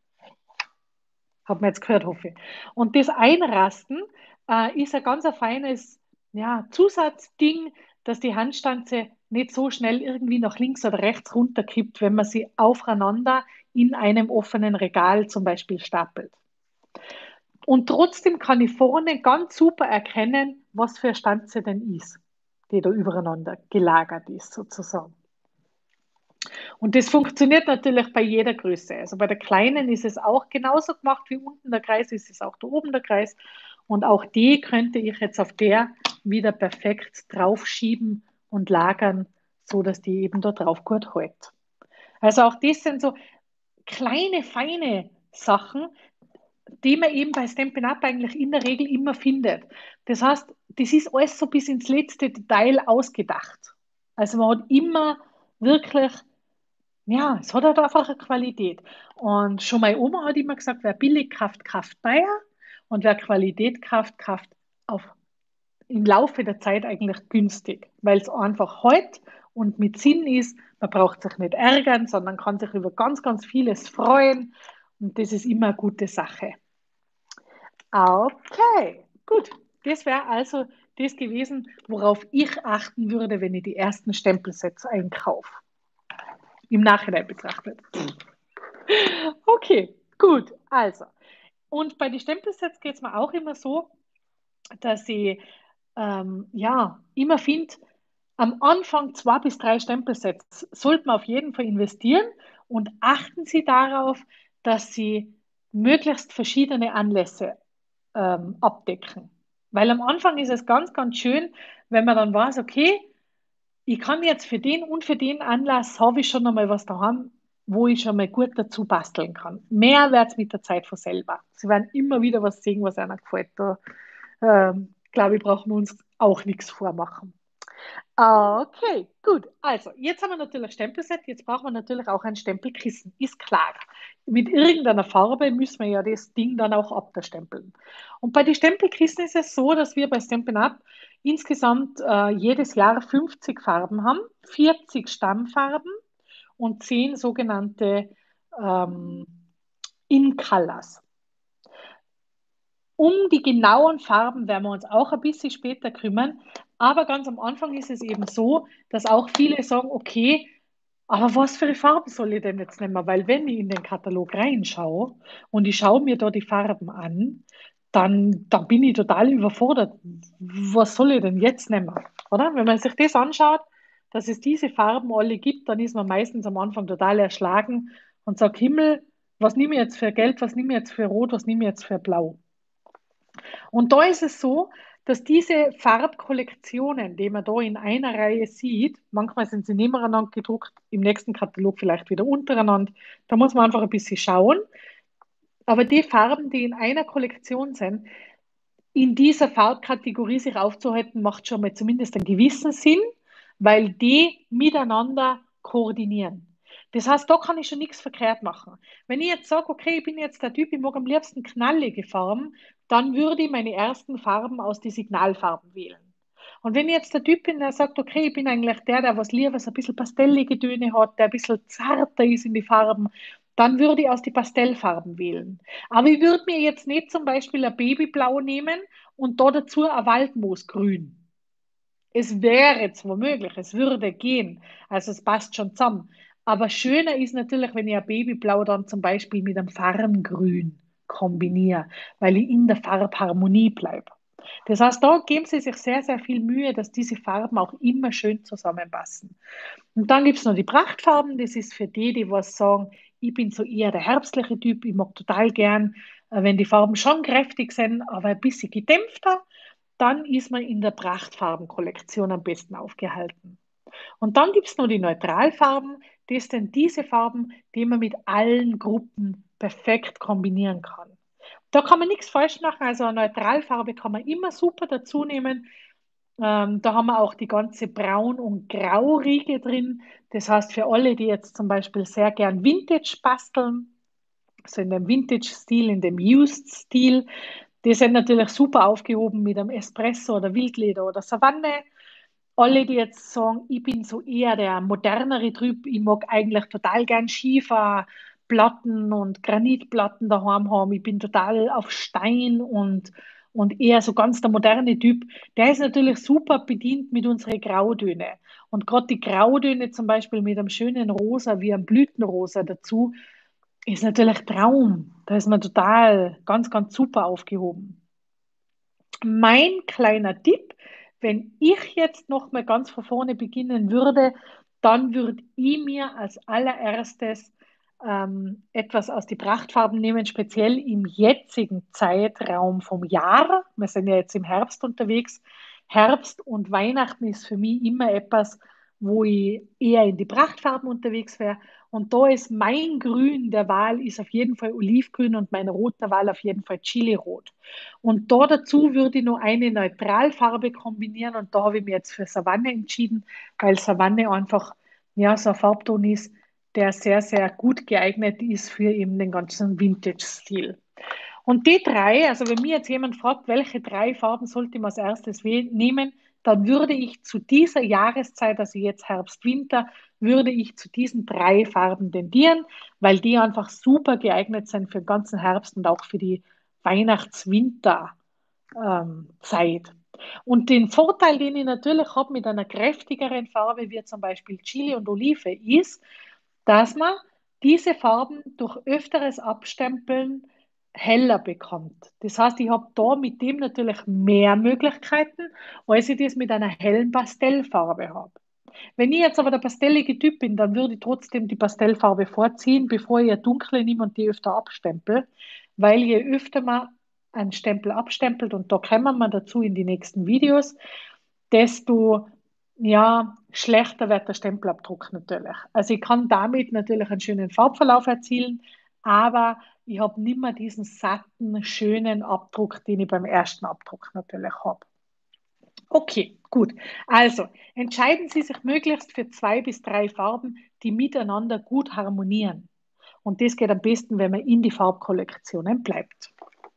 Hat man jetzt gehört, hoffe ich. Und das Einrasten ist ein ganz ein feines, ja, Zusatzding, dass die Handstanze nicht so schnell irgendwie nach links oder rechts runterkippt, wenn man sie aufeinander in einem offenen Regal zum Beispiel stapelt. Und trotzdem kann ich vorne ganz super erkennen, was für eine Stanze denn ist, die da übereinander gelagert ist, sozusagen. Und das funktioniert natürlich bei jeder Größe. Also bei der kleinen ist es auch genauso gemacht wie unten der Kreis, ist es auch da oben der Kreis. Und auch die könnte ich jetzt auf der wieder perfekt draufschieben und lagern, so dass die eben da drauf gut hält. Also auch das sind so kleine, feine Sachen, die man eben bei Stampin' Up eigentlich in der Regel immer findet. Das heißt, das ist alles so bis ins letzte Detail ausgedacht. Also man hat immer wirklich, ja, es hat halt einfach eine Qualität. Und schon meine Oma hat immer gesagt, wer billig kauft, kauft teuer und wer Qualität kauft, kauft auf, im Laufe der Zeit eigentlich günstig, weil es einfach hält und mit Sinn ist. Man braucht sich nicht ärgern, sondern kann sich über ganz, ganz vieles freuen. Und das ist immer eine gute Sache. Okay, gut. Das wäre also das gewesen, worauf ich achten würde, wenn ich die ersten Stempelsets einkaufe. Im Nachhinein betrachtet. Okay, gut. Also, und bei den Stempelsets geht es mir auch immer so, dass ich ja immer finde, am Anfang 2 bis 3 Stempelsets sollte man auf jeden Fall investieren und achten Sie darauf, dass Sie möglichst verschiedene Anlässe abdecken. Weil am Anfang ist es ganz, ganz schön, wenn man dann weiß, okay, ich kann jetzt für den und für den Anlass habe ich schon einmal was daheim, wo ich schon mal gut dazu basteln kann. Mehr wird es mit der Zeit von selber. Sie werden immer wieder was sehen, was einer gefällt. Da glaube ich, brauchen wir uns auch nichts vormachen. Okay, gut. Also, jetzt haben wir natürlich Stempelset, jetzt brauchen wir natürlich auch ein Stempelkissen, ist klar. Mit irgendeiner Farbe müssen wir ja das Ding dann auch abstempeln. Und bei den Stempelkissen ist es so, dass wir bei Stampin' Up insgesamt jedes Jahr 50 Farben haben, 40 Stammfarben und 10 sogenannte ähm, In-Colors. Um die genauen Farben werden wir uns auch ein bisschen später kümmern. Aber ganz am Anfang ist es eben so, dass auch viele sagen, okay, aber was für eine Farbe soll ich denn jetzt nehmen? Weil wenn ich in den Katalog reinschaue und ich schaue mir da die Farben an, dann bin ich total überfordert. Was soll ich denn jetzt nehmen? Oder? Wenn man sich das anschaut, dass es diese Farben alle gibt, dann ist man meistens am Anfang total erschlagen und sagt, Himmel, was nehme ich jetzt für Gelb, was nehme ich jetzt für Rot, was nehme ich jetzt für Blau? Und da ist es so, dass diese Farbkollektionen, die man da in einer Reihe sieht, manchmal sind sie nebeneinander gedruckt, im nächsten Katalog vielleicht wieder untereinander, da muss man einfach ein bisschen schauen. Aber die Farben, die in einer Kollektion sind, in dieser Farbkategorie sich aufzuhalten, macht schon mal zumindest einen gewissen Sinn, weil die miteinander koordinieren. Das heißt, da kann ich schon nichts verkehrt machen. Wenn ich jetzt sage, okay, ich bin jetzt der Typ, ich mag am liebsten knallige Farben, dann würde ich meine ersten Farben aus den Signalfarben wählen. Und wenn ich jetzt der Typ bin, der sagt, okay, ich bin eigentlich der was lieber so ein bisschen pastellige Töne hat, der ein bisschen zarter ist in die Farben, dann würde ich aus die Pastellfarben wählen. Aber ich würde mir jetzt nicht zum Beispiel ein Babyblau nehmen und da dazu ein Waldmoosgrün. Es wäre zwar möglich, es würde gehen, also es passt schon zusammen. Aber schöner ist natürlich, wenn ich ein Babyblau dann zum Beispiel mit einem Farngrün kombiniere, weil ich in der Farbharmonie bleibe. Das heißt, da geben sie sich sehr, sehr viel Mühe, dass diese Farben auch immer schön zusammenpassen. Und dann gibt es noch die Prachtfarben, das ist für die, die was sagen, ich bin so eher der herbstliche Typ, ich mag total gern, wenn die Farben schon kräftig sind, aber ein bisschen gedämpfter, dann ist man in der Prachtfarbenkollektion am besten aufgehalten. Und dann gibt es noch die Neutralfarben, das sind diese Farben, die man mit allen Gruppen perfekt kombinieren kann. Da kann man nichts falsch machen, also eine Neutralfarbe kann man immer super dazu nehmen. Da haben wir auch die ganze Braun- und Grau-Riege drin. Das heißt, für alle, die jetzt zum Beispiel sehr gern Vintage basteln, so in dem Vintage-Stil, in dem Used-Stil, die sind natürlich super aufgehoben mit einem Espresso oder Wildleder oder Savanne. Alle, die jetzt sagen, ich bin so eher der modernere Typ, ich mag eigentlich total gern Schieferplatten und Granitplatten daheim haben, ich bin total auf Stein und eher so ganz der moderne Typ, der ist natürlich super bedient mit unseren Grautöne. Und gerade die Grautöne zum Beispiel mit einem schönen Rosa, wie einem Blütenrosa dazu, ist natürlich Traum. Da ist man total ganz, ganz super aufgehoben. Mein kleiner Tipp, wenn ich jetzt noch mal ganz von vorne beginnen würde, dann würde ich mir als allererstes etwas aus die Prachtfarben nehmen, speziell im jetzigen Zeitraum vom Jahr. Wir sind ja jetzt im Herbst unterwegs. Herbst und Weihnachten ist für mich immer etwas, wo ich eher in die Prachtfarben unterwegs wäre. Und da ist mein Grün der Wahl ist auf jeden Fall Olivgrün und mein Rot der Wahl auf jeden Fall Chili-Rot. Und da dazu würde ich noch eine Neutralfarbe kombinieren und da habe ich mich jetzt für Savanne entschieden, weil Savanne einfach ja, so ein Farbton ist, der sehr, sehr gut geeignet ist für eben den ganzen Vintage-Stil. Und die drei, also wenn mir jetzt jemand fragt, welche drei Farben sollte man als erstes nehmen, dann würde ich zu dieser Jahreszeit, also jetzt Herbst, Winter, würde ich zu diesen drei Farben tendieren, weil die einfach super geeignet sind für den ganzen Herbst und auch für die Weihnachts-Winter-Zeit. Und den Vorteil, den ich natürlich habe mit einer kräftigeren Farbe, wie zum Beispiel Chili und Olive, ist, dass man diese Farben durch öfteres Abstempeln heller bekommt. Das heißt, ich habe da mit dem natürlich mehr Möglichkeiten, als ich das mit einer hellen Pastellfarbe habe. Wenn ich jetzt aber der pastellige Typ bin, dann würde ich trotzdem die Pastellfarbe vorziehen, bevor ich eine dunkle nehme und die öfter abstempel, weil je öfter man einen Stempel abstempelt, und da kommen wir dazu in die nächsten Videos, desto ja, schlechter wird der Stempelabdruck natürlich. Also ich kann damit natürlich einen schönen Farbverlauf erzielen, aber ich habe nicht mehr diesen satten, schönen Abdruck, den ich beim ersten Abdruck natürlich habe. Okay, gut. Also entscheiden Sie sich möglichst für 2 bis 3 Farben, die miteinander gut harmonieren. Und das geht am besten, wenn man in die Farbkollektionen bleibt.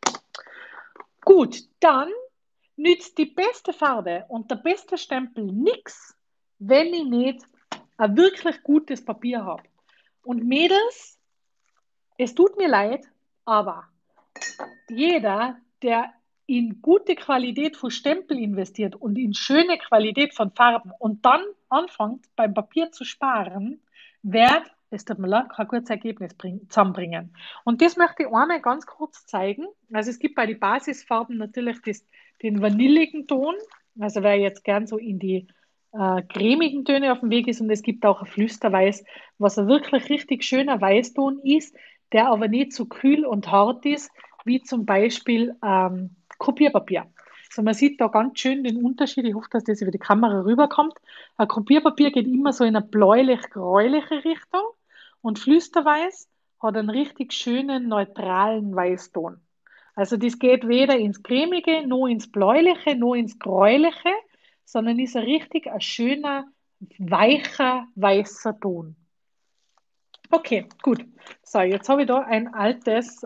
Gut, dann nützt die beste Farbe und der beste Stempel nichts, wenn ich nicht ein wirklich gutes Papier habe. Und Mädels, es tut mir leid, aber jeder, der in gute Qualität von Stempel investiert und in schöne Qualität von Farben und dann anfängt beim Papier zu sparen, wird, es tut mir leid, kein gutes Ergebnis zusammenbringen. Und das möchte ich einmal ganz kurz zeigen. Also es gibt bei den Basisfarben natürlich den vanilligen Ton, also wer jetzt gern so in die cremigen Töne auf dem Weg ist, und es gibt auch ein Flüsterweiß, was ein wirklich richtig schöner Weißton ist, der aber nicht so kühl und hart ist, wie zum Beispiel Kopierpapier. Also man sieht da ganz schön den Unterschied. Ich hoffe, dass das über die Kamera rüberkommt. Ein Kopierpapier geht immer so in eine bläulich-gräuliche Richtung und Flüsterweiß hat einen richtig schönen, neutralen Weißton. Also das geht weder ins Cremige, noch ins Bläuliche, noch ins Gräuliche, sondern ist ein schöner, weicher, weißer Ton. Okay, gut. So, jetzt habe ich da ein altes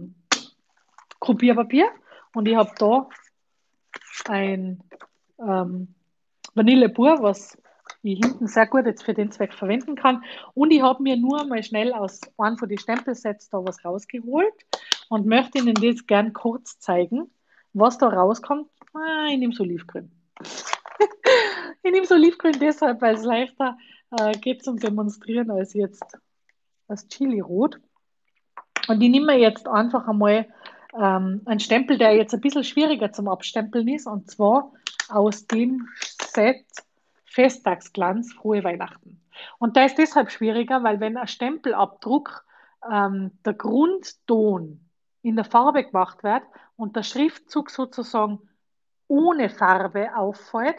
Kopierpapier und ich habe da ein Vanille Pur, was ich hinten sehr gut jetzt für den Zweck verwenden kann. Und ich habe mir nur mal schnell aus einem von den Stempelsets da was rausgeholt und möchte Ihnen das gern kurz zeigen, was da rauskommt. Ich nehme es Olivgrün. Ich nehme es Olivgrün deshalb, weil es leichter geht zum Demonstrieren als jetzt das Chili-Rot. Und ich nehme mir jetzt einfach einmal einen Stempel, der jetzt ein bisschen schwieriger zum Abstempeln ist, und zwar aus dem Set Festtagsglanz, Frohe Weihnachten. Und der ist deshalb schwieriger, weil wenn ein Stempelabdruck der Grundton in der Farbe gemacht wird und der Schriftzug sozusagen ohne Farbe auffällt,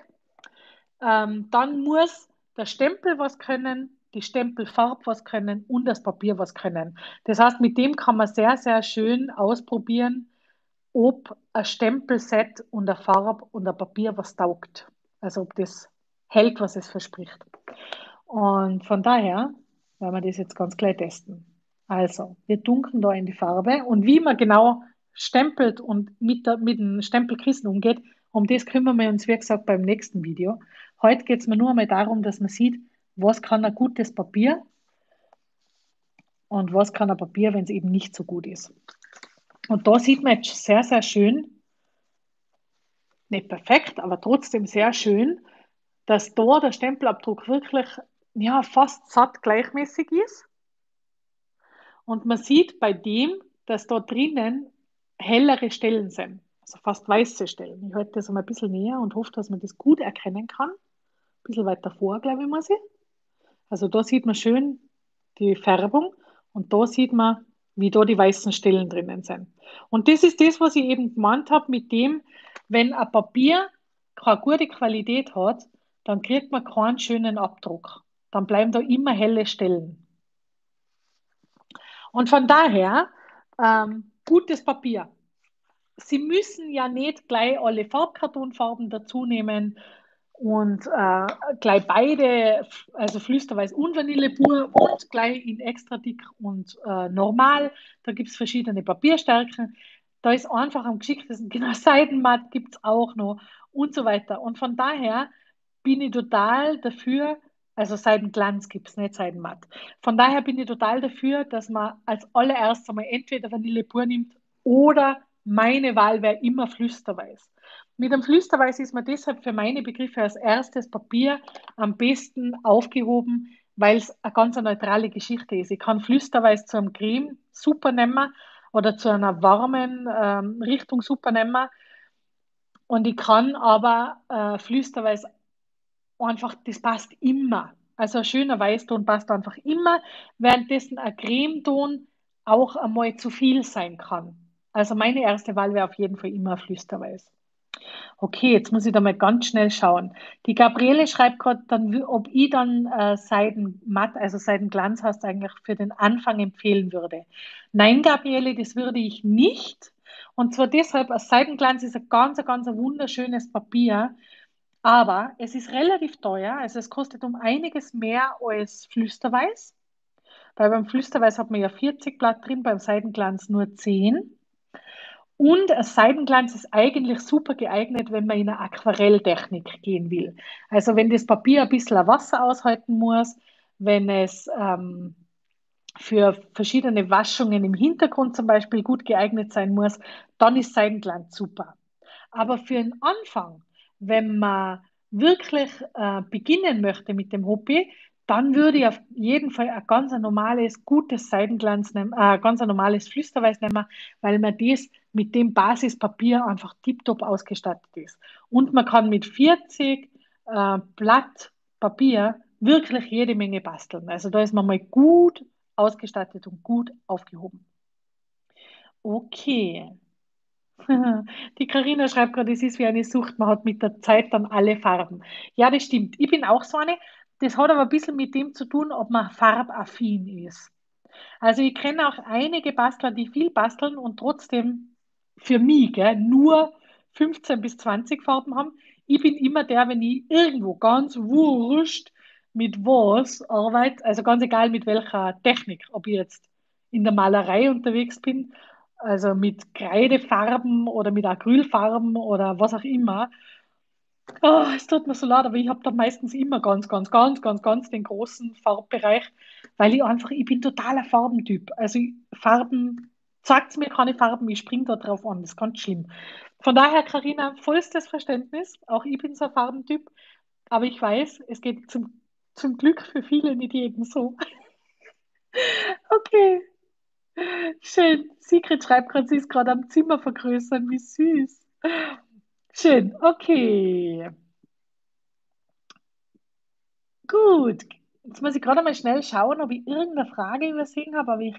dann muss der Stempel was können, die Stempelfarbe was können und das Papier was können. Das heißt, mit dem kann man sehr, sehr schön ausprobieren, ob ein Stempelset und eine Farbe und ein Papier was taugt. Also ob das hält, was es verspricht. Und von daher werden wir das jetzt ganz gleich testen. Also, wir tunken da in die Farbe, und wie man genau stempelt und mit dem Stempelkissen umgeht, um das kümmern wir uns, wie gesagt, beim nächsten Video. Heute geht es mir nur einmal darum, dass man sieht, was kann ein gutes Papier und was kann ein Papier, wenn es eben nicht so gut ist. Und da sieht man jetzt sehr, sehr schön, nicht perfekt, aber trotzdem sehr schön, dass da der Stempelabdruck wirklich ja, fast satt gleichmäßig ist. Und man sieht bei dem, dass da drinnen hellere Stellen sind, also fast weiße Stellen. Ich halte das mal ein bisschen näher und hoffe, dass man das gut erkennen kann. Ein bisschen weiter vor, glaube ich, muss ich. Also da sieht man schön die Färbung und da sieht man, wie da die weißen Stellen drinnen sind. Und das ist das, was ich eben gemeint habe mit dem, wenn ein Papier keine gute Qualität hat, dann kriegt man keinen schönen Abdruck. Dann bleiben da immer helle Stellen. Und von daher, gutes Papier. Sie müssen ja nicht gleich alle Farbkartonfarben dazu nehmen und gleich beide, also Flüsterweiß und Vanille pur und gleich in extra dick und normal. Da gibt es verschiedene Papierstärken. Da ist einfach am geschicktesten, genau, Seidenmatt gibt es auch noch und so weiter. Und von daher bin ich total dafür, also Seidenglanz gibt es nicht, Seidenmatt. Von daher bin ich total dafür, dass man als allererstes einmal entweder Vanille pur nimmt oder meine Wahl wäre immer Flüsterweiß. Mit dem Flüsterweiß ist man deshalb für meine Begriffe als erstes Papier am besten aufgehoben, weil es eine ganz neutrale Geschichte ist. Ich kann Flüsterweiß zu einem Creme super nehmen oder zu einer warmen Richtung super nehmen. Und ich kann aber Flüsterweiß einfach, das passt immer. Also ein schöner Weißton passt einfach immer, währenddessen ein Cremeton auch einmal zu viel sein kann. Also meine erste Wahl wäre auf jeden Fall immer Flüsterweiß. Okay, jetzt muss ich da mal ganz schnell schauen. Die Gabriele schreibt gerade dann, ob ich dann Seidenmatt, also Seidenglanz hast eigentlich für den Anfang empfehlen würde. Nein, Gabriele, das würde ich nicht. Und zwar deshalb, ein Seidenglanz ist ein ganz ein wunderschönes Papier, aber es ist relativ teuer. Also es kostet um einiges mehr als Flüsterweiß. Weil beim Flüsterweiß hat man ja 40 Blatt drin, beim Seidenglanz nur 10. Und ein Seidenglanz ist eigentlich super geeignet, wenn man in eine Aquarelltechnik gehen will. Also wenn das Papier ein bisschen Wasser aushalten muss, wenn es für verschiedene Waschungen im Hintergrund zum Beispiel gut geeignet sein muss, dann ist Seidenglanz super. Aber für den Anfang, wenn man wirklich beginnen möchte mit dem Hobby, dann würde ich auf jeden Fall ein ganz ein normales, gutes Seidenglanz nehmen, ganz ein normales Flüsterweiß nehmen, weil man das mit dem Basispapier einfach tiptop ausgestattet ist. Und man kann mit 40 Blatt Papier wirklich jede Menge basteln. Also da ist man mal gut ausgestattet und gut aufgehoben. Okay. Die Karina schreibt gerade, es ist wie eine Sucht, man hat mit der Zeit dann alle Farben. Ja, das stimmt. Ich bin auch so eine. Das hat aber ein bisschen mit dem zu tun, ob man farbaffin ist. Also ich kenne auch einige Bastler, die viel basteln und trotzdem für mich nur 15 bis 20 Farben haben. Ich bin immer der, wenn ich irgendwo ganz wurscht mit was arbeite, also ganz egal mit welcher Technik, ob ich jetzt in der Malerei unterwegs bin, also mit Kreidefarben oder mit Acrylfarben oder was auch immer. Oh, es tut mir so leid, aber ich habe da meistens immer ganz den großen Farbbereich, weil ich bin totaler Farbentyp. Also Farben, sagt mir keine Farben, ich springe da drauf an, das ist ganz schlimm. Von daher, Karina, vollstes Verständnis, auch ich bin so ein Farbentyp, aber ich weiß, es geht zum Glück für viele nicht jedem so. Okay, schön. Sigrid schreibt gerade, sie ist gerade am Zimmer vergrößern, wie süß. Schön, okay. Gut, jetzt muss ich gerade mal schnell schauen, ob ich irgendeine Frage übersehen habe, aber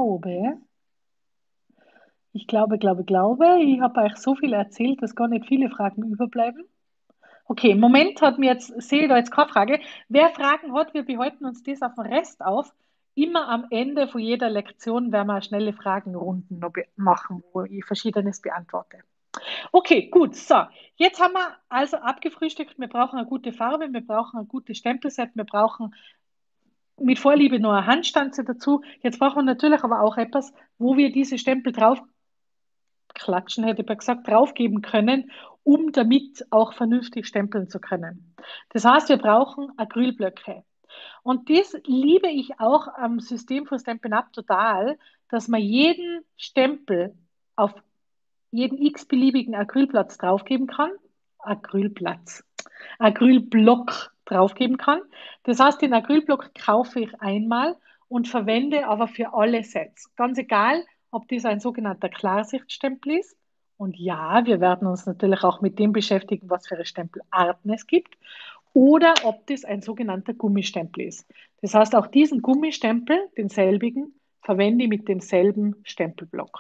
ich habe euch so viel erzählt, dass gar nicht viele Fragen überbleiben. Okay, im Moment hat mir jetzt, sehe ich da jetzt keine Frage. Wer Fragen hat, wir behalten uns das auf den Rest auf. Immer am Ende von jeder Lektion werden wir schnelle Fragenrunden noch machen, wo ich Verschiedenes beantworte. Okay, gut. So, jetzt haben wir also abgefrühstückt. Wir brauchen eine gute Farbe, wir brauchen ein gutes Stempelset, wir brauchen mit Vorliebe noch eine Handstanze dazu. Jetzt brauchen wir natürlich aber auch etwas, wo wir diese Stempel draufklatschen, hätte ich gesagt, draufgeben können, um damit auch vernünftig stempeln zu können. Das heißt, wir brauchen Acrylblöcke. Und das liebe ich auch am System von Stampin' Up total, dass man jeden Stempel auf jeden x-beliebigen Acrylplatz draufgeben kann. Acrylplatz. Acrylblock draufgeben kann. Das heißt, den Acrylblock kaufe ich einmal und verwende aber für alle Sets. Ganz egal, ob das ein sogenannter Klarsichtstempel ist. Und ja, wir werden uns natürlich auch mit dem beschäftigen, was für Stempelarten es gibt. oder ob das ein sogenannter Gummistempel ist. Das heißt, auch diesen Gummistempel, denselbigen, verwende ich mit demselben Stempelblock.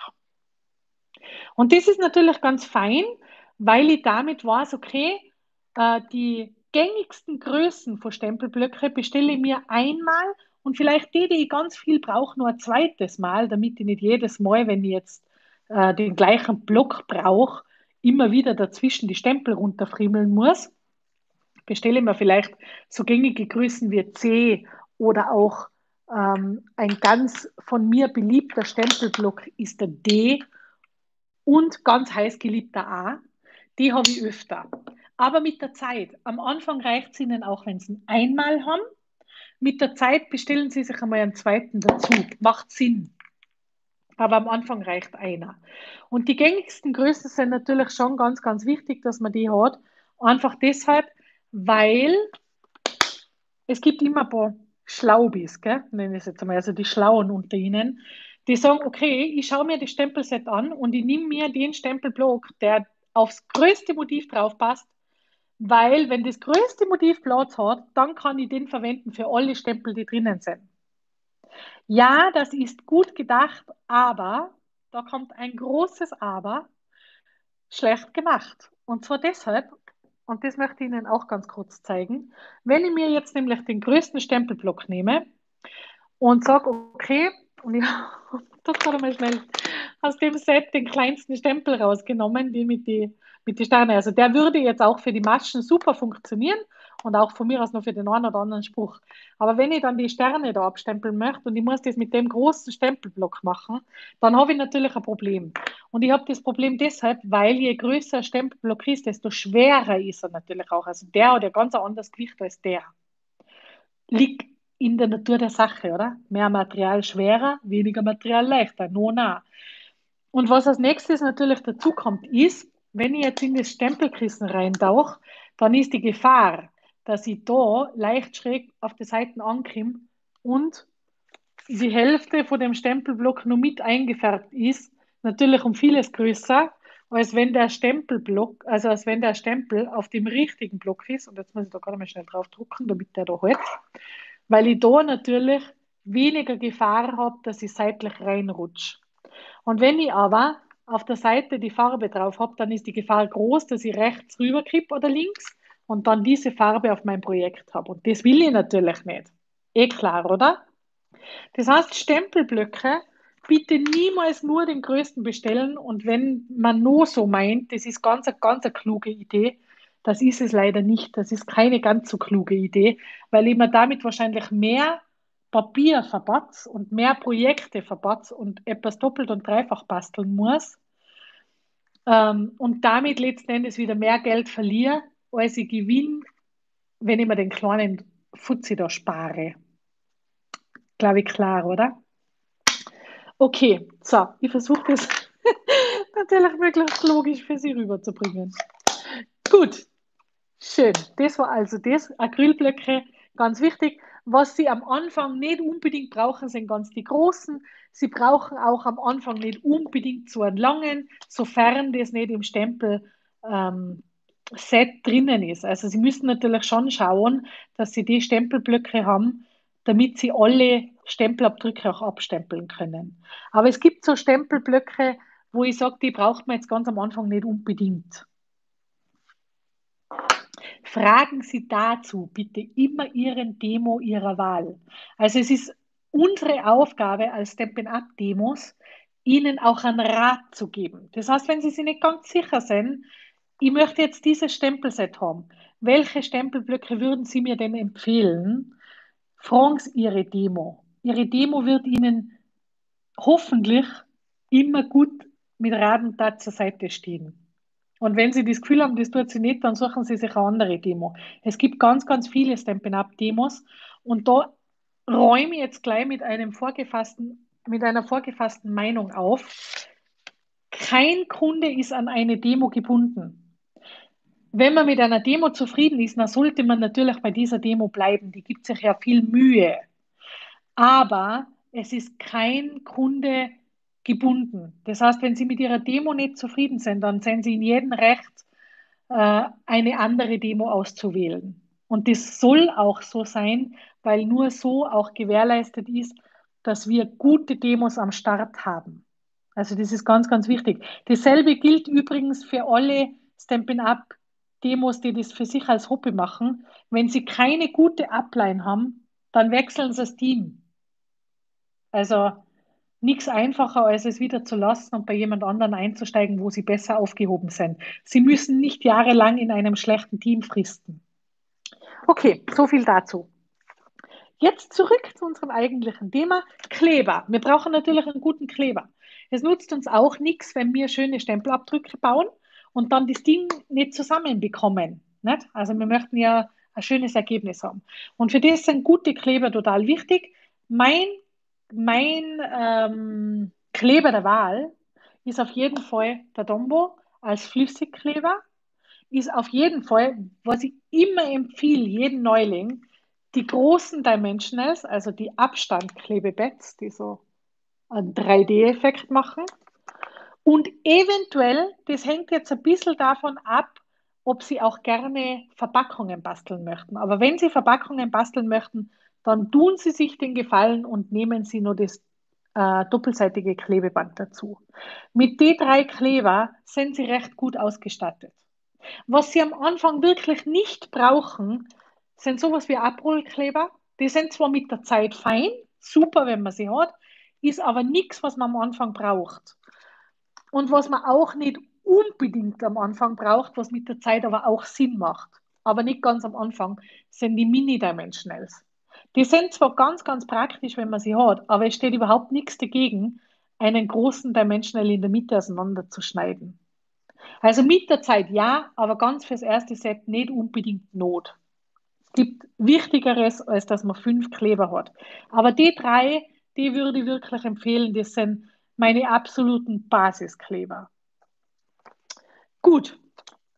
Und das ist natürlich ganz fein, weil ich damit weiß, okay, die gängigsten Größen von Stempelblöcke bestelle ich mir einmal und vielleicht die ich ganz viel brauche, nur ein zweites Mal, damit ich nicht jedes Mal, wenn ich jetzt den gleichen Block brauche, immer wieder dazwischen die Stempel runterfriemeln muss. Bestelle ich mir vielleicht so gängige Größen wie C oder auch ein ganz von mir beliebter Stempelblock ist der D und ganz heiß geliebter A. Die habe ich öfter. Aber mit der Zeit. Am Anfang reicht es Ihnen auch, wenn Sie ihn einmal haben. Mit der Zeit bestellen Sie sich einmal einen zweiten dazu. Macht Sinn. Aber am Anfang reicht einer. Und die gängigsten Größen sind natürlich schon ganz, ganz wichtig, dass man die hat. Einfach deshalb, weil es gibt immer ein paar Schlaubis, gell? Nenne ich es jetzt einmal, also die Schlauen unter Ihnen, die sagen, okay, ich schaue mir das Stempelset an und ich nehme mir den Stempelblock, der aufs größte Motiv drauf passt, weil wenn das größte Motiv Platz hat, dann kann ich den verwenden für alle Stempel, die drinnen sind. Ja, das ist gut gedacht, aber, da kommt ein großes Aber, schlecht gemacht. Und zwar deshalb, und das möchte ich Ihnen auch ganz kurz zeigen, wenn ich mir jetzt nämlich den größten Stempelblock nehme und sage, okay, und ich habe da gerade mal schnell aus dem Set den kleinsten Stempel rausgenommen, die mit die Sterne. Also der würde jetzt auch für die Maschen super funktionieren und auch von mir aus noch für den einen oder anderen Spruch. Aber wenn ich dann die Sterne da abstempeln möchte und ich muss das mit dem großen Stempelblock machen, dann habe ich natürlich ein Problem. Und ich habe das Problem deshalb, weil je größer ein Stempelblock ist, desto schwerer ist er natürlich auch. Also der hat ja ganz ein anderes Gewicht als der. Liegt in der Natur der Sache, oder? Mehr Material schwerer, weniger Material leichter. No, na. Und was als nächstes natürlich dazu kommt, ist, wenn ich jetzt in das Stempelkissen reintauche, dann ist die Gefahr, dass ich da leicht schräg auf die Seiten ankomme und die Hälfte von dem Stempelblock nur mit eingefärbt ist, natürlich um vieles größer, als wenn der Stempelblock, also als wenn der Stempel auf dem richtigen Block ist. Und jetzt muss ich da gerade mal schnell drauf drucken, damit der da hält, weil ich da natürlich weniger Gefahr habe, dass ich seitlich reinrutsche. Und wenn ich aber auf der Seite die Farbe drauf habe, dann ist die Gefahr groß, dass ich rechts rüberkippe oder links und dann diese Farbe auf mein Projekt habe. Und das will ich natürlich nicht. Eh klar, oder? Das heißt, Stempelblöcke bitte niemals nur den größten bestellen. Und wenn man nur so meint, das ist ganz eine kluge Idee, das ist es leider nicht. Das ist keine ganz so kluge Idee, weil ich mir damit wahrscheinlich mehr Papier verbatz und mehr Projekte verbatz und etwas doppelt und dreifach basteln muss und damit letzten Endes wieder mehr Geld verliere, als ich gewinne, wenn ich mir den kleinen Fuzzi da spare. Glaube ich klar, oder? Okay, so, ich versuche das natürlich möglichst logisch für Sie rüberzubringen. Gut, schön. Das war also das. Acrylblöcke, ganz wichtig. Was Sie am Anfang nicht unbedingt brauchen, sind ganz die großen. Sie brauchen auch am Anfang nicht unbedingt so einen langen, sofern das nicht im Stempel Set drinnen ist. Also Sie müssen natürlich schon schauen, dass Sie die Stempelblöcke haben, damit Sie alle Stempelabdrücke auch abstempeln können. Aber es gibt so Stempelblöcke, wo ich sage, die braucht man jetzt ganz am Anfang nicht unbedingt. Fragen Sie dazu bitte immer Ihren Demo Ihrer Wahl. Also es ist unsere Aufgabe als Stampin' Up Demos, Ihnen auch einen Rat zu geben. Das heißt, wenn Sie sich nicht ganz sicher sind, ich möchte jetzt dieses Stempelset haben. Welche Stempelblöcke würden Sie mir denn empfehlen? Fragen Sie Ihre Demo. Ihre Demo wird Ihnen hoffentlich immer gut mit Rat und Tat zur Seite stehen. Und wenn Sie das Gefühl haben, das tut sie nicht, dann suchen Sie sich eine andere Demo. Es gibt ganz, ganz viele Stampin' Up Demos und da räume ich jetzt gleich mit einer vorgefassten Meinung auf. Kein Kunde ist an eine Demo gebunden. Wenn man mit einer Demo zufrieden ist, dann sollte man natürlich bei dieser Demo bleiben. Die gibt sich ja viel Mühe. Aber es ist kein Kunde gebunden. Das heißt, wenn Sie mit Ihrer Demo nicht zufrieden sind, dann sind Sie in jedem Recht, eine andere Demo auszuwählen. Und das soll auch so sein, weil nur so auch gewährleistet ist, dass wir gute Demos am Start haben. Also das ist ganz, ganz wichtig. Dasselbe gilt übrigens für alle Stampin' Up Demos, die das für sich als Hobby machen. Wenn sie keine gute Upline haben, dann wechseln sie das Team. Also nichts einfacher, als es wieder zu lassen und bei jemand anderen einzusteigen, wo sie besser aufgehoben sind. Sie müssen nicht jahrelang in einem schlechten Team fristen. Okay, so viel dazu. Jetzt zurück zu unserem eigentlichen Thema, Kleber. Wir brauchen natürlich einen guten Kleber. Es nutzt uns auch nichts, wenn wir schöne Stempelabdrücke bauen und dann das Ding nicht zusammenbekommen. Nicht? Also wir möchten ja ein schönes Ergebnis haben. Und für das sind gute Kleber total wichtig. Mein Kleber der Wahl ist auf jeden Fall der Dombo als Flüssigkleber. Ist auf jeden Fall, was ich immer empfehle, jeden Neuling, die großen Dimensionals, also die Abstandklebepads, die so einen 3D-Effekt machen. Und eventuell, das hängt jetzt ein bisschen davon ab, ob Sie auch gerne Verpackungen basteln möchten. Aber wenn Sie Verpackungen basteln möchten, dann tun Sie sich den Gefallen und nehmen Sie nur das doppelseitige Klebeband dazu. Mit D3 Kleber sind Sie recht gut ausgestattet. Was Sie am Anfang wirklich nicht brauchen, sind sowas wie Abrollkleber. Die sind zwar mit der Zeit fein, super, wenn man sie hat, ist aber nichts, was man am Anfang braucht. Und was man auch nicht unbedingt am Anfang braucht, was mit der Zeit aber auch Sinn macht, aber nicht ganz am Anfang, sind die Mini-Dimensionals. Die sind zwar ganz, ganz praktisch, wenn man sie hat, aber es steht überhaupt nichts dagegen, einen großen Dimensional in der Mitte auseinanderzuschneiden. Also mit der Zeit ja, aber ganz fürs erste Set nicht unbedingt Not. Es gibt Wichtigeres, als dass man 5 Kleber hat. Aber die 3, die würde ich wirklich empfehlen, das sind meine absoluten Basiskleber. Gut,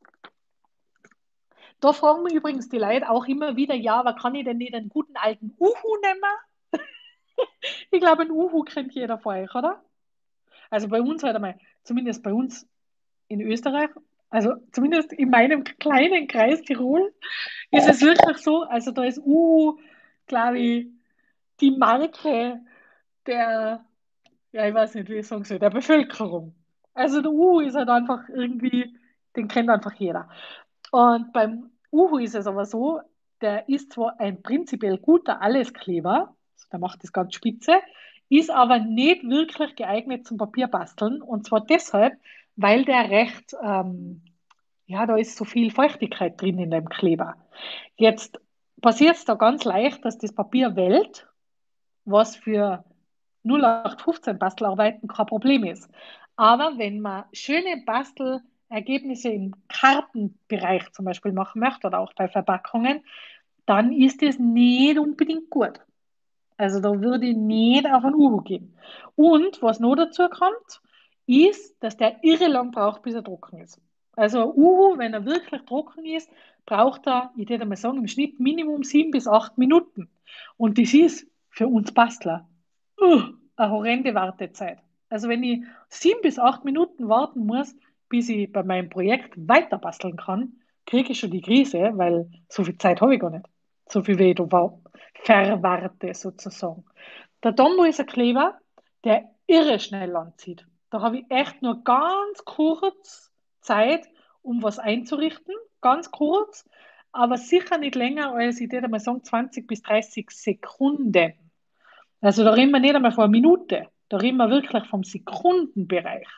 da fragen mich übrigens die Leute auch immer wieder, ja, aber kann ich denn nicht einen guten alten Uhu nehmen? Ich glaube, einen Uhu kennt jeder von euch, oder? Also bei uns halt einmal, zumindest bei uns in Österreich, also zumindest in meinem kleinen Kreis Tirol, ist es wirklich so, also da ist Uhu, glaube ich, die Marke der, ja, ich weiß nicht, wie ich sagen soll, der Bevölkerung. Also der Uhu ist halt einfach irgendwie, den kennt einfach jeder. Und beim Uhu ist es aber so, der ist zwar ein prinzipiell guter Alleskleber, also der macht das ganz spitze, ist aber nicht wirklich geeignet zum Papierbasteln. Und zwar deshalb, weil der recht, ja, da ist so viel Feuchtigkeit drin in dem Kleber. Jetzt passiert es da ganz leicht, dass das Papier wellt, was für 0815 Bastelarbeiten kein Problem ist. Aber wenn man schöne Bastelergebnisse im Kartenbereich zum Beispiel machen möchte oder auch bei Verpackungen, dann ist es nicht unbedingt gut. Also da würde ich nicht auf ein Uhu gehen. Und was noch dazu kommt, ist, dass der irre lang braucht, bis er trocken ist. Also ein Uhu, wenn er wirklich trocken ist, braucht er, ich würde mal sagen, im Schnitt Minimum 7 bis 8 Minuten. Und das ist für uns Bastler eine horrende Wartezeit. Also wenn ich 7 bis 8 Minuten warten muss, bis ich bei meinem Projekt weiter basteln kann, kriege ich schon die Krise, weil so viel Zeit habe ich gar nicht. So viel wie ich da verwarte sozusagen. Der Dombo ist ein Kleber, der irre schnell anzieht. Da habe ich echt nur ganz kurz Zeit, um was einzurichten, ganz kurz, aber sicher nicht länger als, ich würde mal sagen, 20 bis 30 Sekunden. Also da reden wir nicht einmal von einer Minute, da reden wir wirklich vom Sekundenbereich.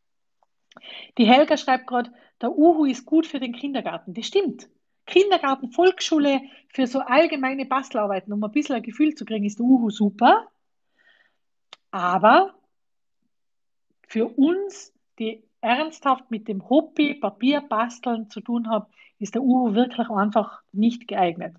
Die Helga schreibt gerade, der Uhu ist gut für den Kindergarten. Das stimmt. Kindergarten, Volksschule, für so allgemeine Bastelarbeiten, um ein bisschen ein Gefühl zu kriegen, ist der Uhu super. Aber für uns, die ernsthaft mit dem Hobby Papierbasteln zu tun haben, ist der Uhu wirklich einfach nicht geeignet.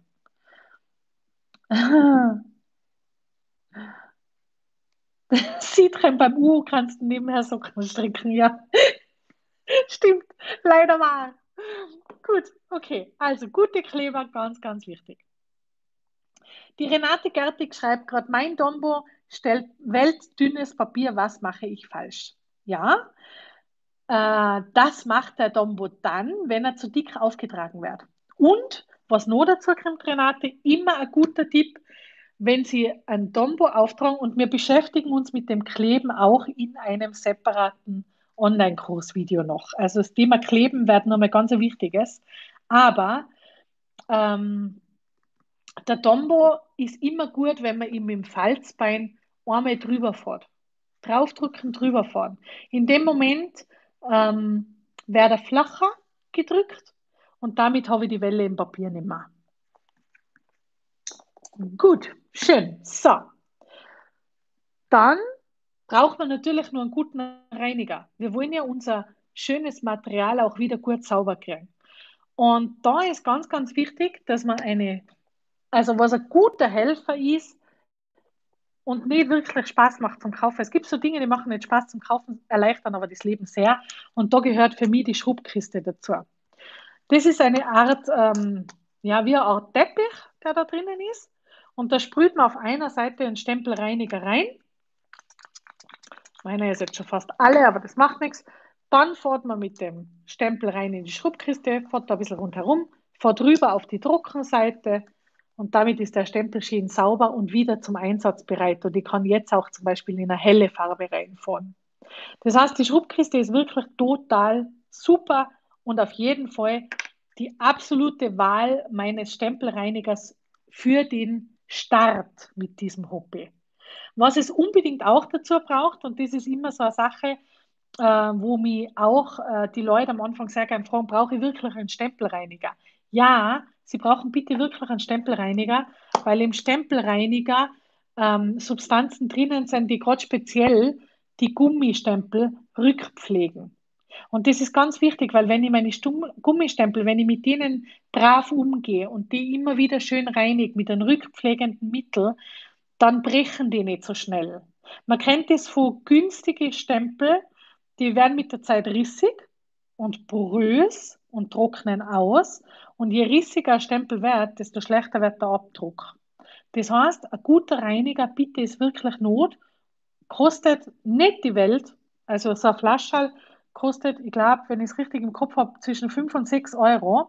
Sieht beim Uhu kannst du nebenher Socken stricken, ja. Stimmt, leider wahr. Gut, okay. Also gute Kleber, ganz, ganz wichtig. Die Renate Gertig schreibt gerade, mein Dombo stellt weltdünnes Papier, was mache ich falsch? Ja, das macht der Dombo dann, wenn er zu dick aufgetragen wird. Und was noch dazu kommt, Renate, immer ein guter Tipp, wenn Sie ein Tombow auftragen und wir beschäftigen uns mit dem Kleben auch in einem separaten Online-Kursvideo noch. Also das Thema Kleben wird nochmal ganz ein wichtiges. Aber ähm, der Tombow ist immer gut, wenn man ihm im Falzbein einmal drüber fährt. Draufdrücken, drüber fahren. In dem Moment wird er flacher gedrückt und damit habe ich die Welle im Papier nicht mehr. Gut, schön. So, dann braucht man natürlich nur einen guten Reiniger. Wir wollen ja unser schönes Material auch wieder gut sauber kriegen. Und da ist ganz, ganz wichtig, dass man also was ein guter Helfer ist und nicht wirklich Spaß macht zum Kaufen. Es gibt so Dinge, die machen nicht Spaß zum Kaufen, erleichtern aber das Leben sehr. Und da gehört für mich die Schubkiste dazu. Das ist eine Art, ja, wie eine Art Teppich, der da drinnen ist. Und da sprüht man auf einer Seite einen Stempelreiniger rein. Meiner ist jetzt schon fast alle, aber das macht nichts. Dann fährt man mit dem Stempel rein in die Schubkiste, fährt da ein bisschen rundherum, fährt rüber auf die Trockenseite und damit ist der Stempel schön sauber und wieder zum Einsatz bereit. Und ich kann jetzt auch zum Beispiel in eine helle Farbe reinfahren. Das heißt, die Schubkiste ist wirklich total super und auf jeden Fall die absolute Wahl meines Stempelreinigers für den Start mit diesem Hobby. Was es unbedingt auch dazu braucht, und das ist immer so eine Sache, wo mich auch die Leute am Anfang sehr gerne fragen, brauche ich wirklich einen Stempelreiniger? Ja, Sie brauchen bitte wirklich einen Stempelreiniger, weil im Stempelreiniger Substanzen drinnen sind, die gerade speziell die Gummistempel rückpflegen. Und das ist ganz wichtig, weil wenn ich meine Gummistempel, wenn ich mit denen brav umgehe und die immer wieder schön reinige mit einem rückpflegenden Mittel, dann brechen die nicht so schnell. Man kennt das von günstigen Stempel, die werden mit der Zeit rissig und porös und trocknen aus. Und je rissiger ein Stempel wird, desto schlechter wird der Abdruck. Das heißt, ein guter Reiniger, bitte, ist wirklich Not, kostet nicht die Welt. Also so ein Flaschall kostet, ich glaube, wenn ich es richtig im Kopf habe, zwischen 5 und 6 Euro.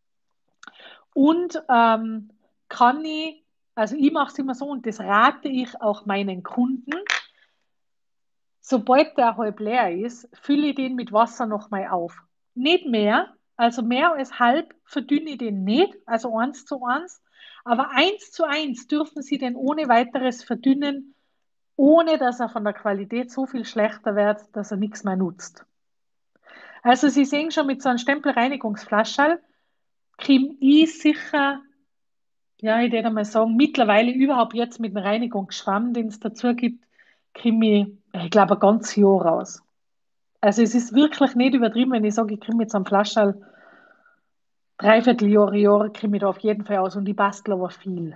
Und kann ich, also ich mache es immer so und das rate ich auch meinen Kunden, sobald der halb leer ist, fülle ich den mit Wasser nochmal auf. Nicht mehr, also mehr als halb verdünne ich den nicht, also 1:1, aber 1:1 dürfen Sie den ohne weiteres verdünnen, ohne dass er von der Qualität so viel schlechter wird, dass er nichts mehr nutzt. Also Sie sehen schon, mit so einem Stempelreinigungsflascherl kriege ich sicher, ja, ich würde mal sagen, mittlerweile überhaupt jetzt mit dem Reinigungsschwamm, den es dazu gibt, kriege ich glaube, ein ganzes Jahr raus. Also es ist wirklich nicht übertrieben, wenn ich sage, ich kriege mit so einem Flascherl Dreivierteljahr, kriege ich da auf jeden Fall aus und ich bastle aber viel.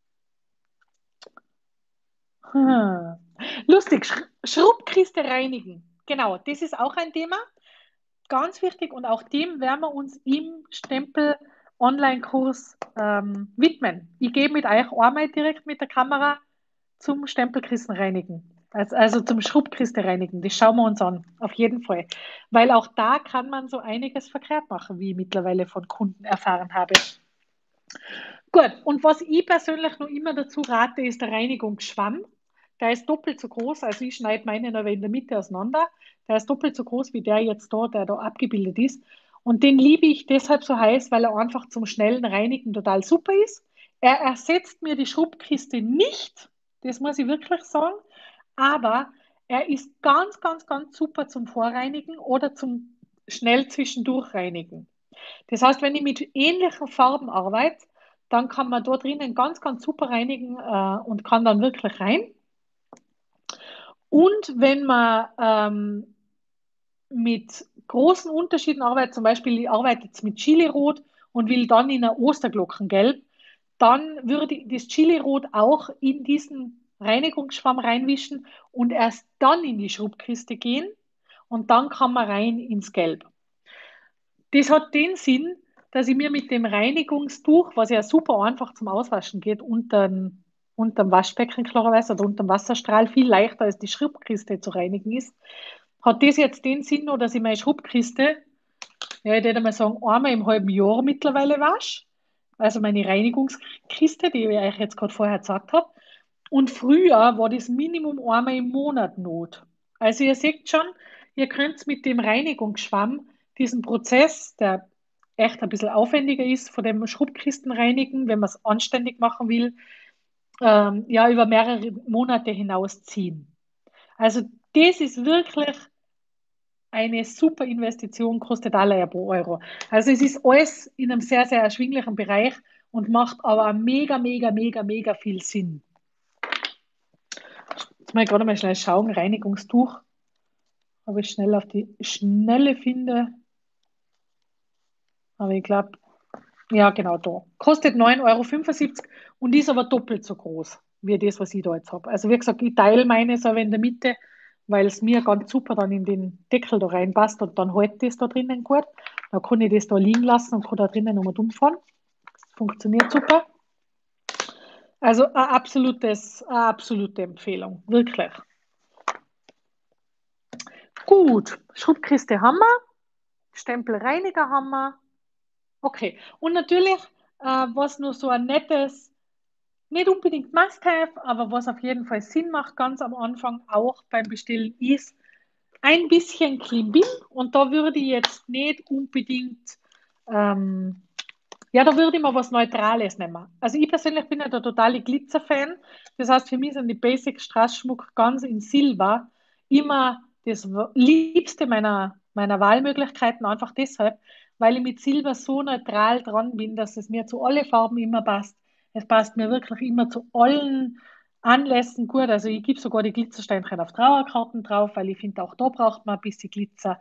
Hm. Lustig, Schrubbkiste reinigen. Genau, das ist auch ein Thema. Ganz wichtig und auch dem werden wir uns im Stempel-Online-Kurs widmen. Ich gehe mit euch einmal direkt mit der Kamera zum Stempelkissen reinigen. Also zum Schrubbkiste reinigen. Das schauen wir uns an, auf jeden Fall. Weil auch da kann man so einiges verkehrt machen, wie ich mittlerweile von Kunden erfahren habe. Gut, und was ich persönlich noch immer dazu rate, ist der Reinigungsschwamm. Der ist doppelt so groß, also ich schneide meinen aber in der Mitte auseinander. Der ist doppelt so groß wie der jetzt da, der da abgebildet ist. Und den liebe ich deshalb so heiß, weil er einfach zum schnellen Reinigen total super ist. Er ersetzt mir die Schrubbkiste nicht, das muss ich wirklich sagen, aber er ist ganz, ganz, ganz super zum Vorreinigen oder zum schnell zwischendurch reinigen. Das heißt, wenn ich mit ähnlichen Farben arbeite, dann kann man da drinnen ganz, ganz super reinigen und kann dann wirklich rein. Und wenn man mit großen Unterschieden arbeitet, zum Beispiel ich arbeite jetzt mit Chili-Rot und will dann in ein Osterglockengelb, dann würde ich das Chili-Rot auch in diesen Reinigungsschwamm reinwischen und erst dann in die Schrubbkiste gehen und dann kann man rein ins Gelb. Das hat den Sinn, dass ich mir mit dem Reinigungstuch, was ja super einfach zum Auswaschen geht, unterm Waschbecken klarerweise oder unterm Wasserstrahl viel leichter als die Schrubbkiste zu reinigen ist, hat das jetzt den Sinn, dass ich meine Schrubbkiste, ja, ich würde mal sagen, einmal im halben Jahr mittlerweile wasche, also meine Reinigungskiste, die ich euch jetzt gerade vorher gesagt habe. Und früher war das Minimum einmal im Monat Not. Also ihr seht schon, ihr könnt mit dem Reinigungsschwamm diesen Prozess, der echt ein bisschen aufwendiger ist, von dem Schubkisten reinigen, wenn man es anständig machen will, ja, über mehrere Monate hinaus ziehen. Also das ist wirklich eine super Investition, kostet alle ein paar Euro. Also es ist alles in einem sehr, sehr erschwinglichen Bereich und macht aber mega, mega, mega, mega viel Sinn. Jetzt mal gerade mal schnell schauen, Reinigungstuch, ob ich schnell auf die Schnelle finde. Aber ich glaube, ja genau da. Kostet 9,75 € und ist aber doppelt so groß wie das, was ich da jetzt habe. Also wie gesagt, ich teile meine so in der Mitte, weil es mir ganz super dann in den Deckel da reinpasst und dann hält das da drinnen gut. Dann kann ich das da liegen lassen und kann da drinnen nochmal umfahren. Das funktioniert super. Also eine absolute Empfehlung, wirklich. Gut, Schubkiste haben wir, Stempelreiniger haben wir. Okay, und natürlich, was nur so ein nettes, nicht unbedingt Must-Have, aber was auf jeden Fall Sinn macht, ganz am Anfang auch beim Bestellen, ist ein bisschen Klimbim. Und da würde ich jetzt nicht unbedingt, ähm, ja, da würde ich mal was Neutrales nehmen. Also ich persönlich bin ja der totale Glitzer-Fan. Das heißt, für mich sind die Basic Strassschmuck ganz in Silber immer das Liebste meiner Wahlmöglichkeiten, einfach deshalb, weil ich mit Silber so neutral dran bin, dass es mir zu allen Farben immer passt. Es passt mir wirklich immer zu allen Anlässen gut. Also ich gebe sogar die Glitzersteinchen auf Trauerkarten drauf, weil ich finde, auch da braucht man ein bisschen Glitzer.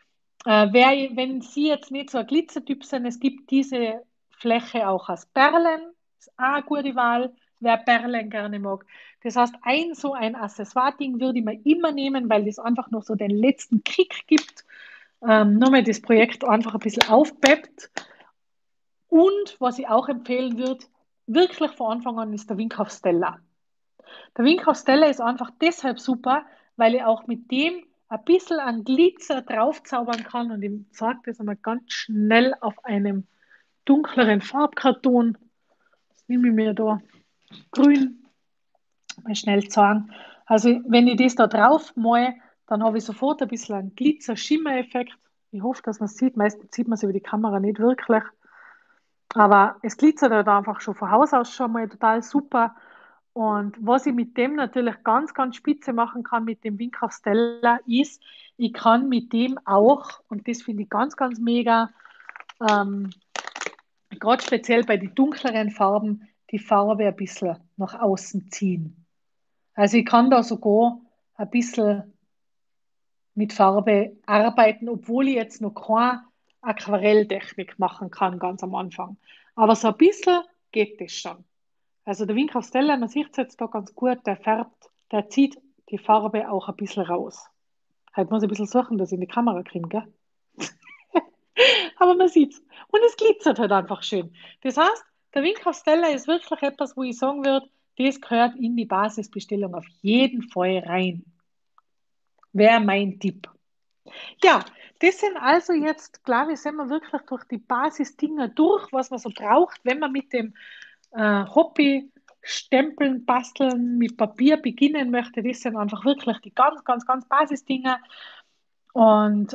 Wenn Sie jetzt nicht so ein Glitzertyp sind, es gibt diese Fläche auch aus Perlen, ist auch eine gute Wahl, wer Perlen gerne mag. Das heißt, so ein Accessoire-Ding würde ich mir immer nehmen, weil das einfach noch so den letzten Kick gibt, nochmal das Projekt einfach ein bisschen aufpeppt. Und was ich auch empfehlen würde, wirklich von Anfang an, ist der Wink auf Stella. Der Wink auf Stella ist einfach deshalb super, weil ich auch mit dem ein bisschen an Glitzer draufzaubern kann und ich zeige das einmal ganz schnell auf einem dunkleren Farbkarton. Das nehme ich mir da grün mal schnell zeigen. Also wenn ich das da drauf male, dann habe ich sofort ein bisschen einen Glitzer-Schimmer-Effekt. Ich hoffe, dass man es sieht. Meistens sieht man es über die Kamera nicht wirklich. Aber es glitzert halt einfach schon von Haus aus schon mal total super. Und was ich mit dem natürlich ganz, ganz spitze machen kann, mit dem Wink auf Stella, ist, ich kann mit dem auch, und das finde ich ganz, ganz mega, ähm, gerade speziell bei den dunkleren Farben, die Farbe ein bisschen nach außen ziehen. Also ich kann da sogar ein bisschen mit Farbe arbeiten, obwohl ich jetzt noch keine Aquarelltechnik machen kann, ganz am Anfang. Aber so ein bisschen geht das schon. Also der Wink auf Stella, man sieht es jetzt da ganz gut, der färbt, der zieht die Farbe auch ein bisschen raus. Halt muss ich ein bisschen suchen, dass ich in die Kamera kriege, gell? Aber man sieht's. Und es glitzert halt einfach schön. Das heißt, der Wink auf Stella ist wirklich etwas, wo ich sagen würde, das gehört in die Basisbestellung auf jeden Fall rein. Wäre mein Tipp. Ja, das sind also jetzt, glaube ich, sind wir wirklich durch die Basisdinger durch, was man so braucht, wenn man mit dem Hobby Stempeln, Basteln mit Papier beginnen möchte. Das sind einfach wirklich die ganz, ganz, ganz Basisdinger. Und,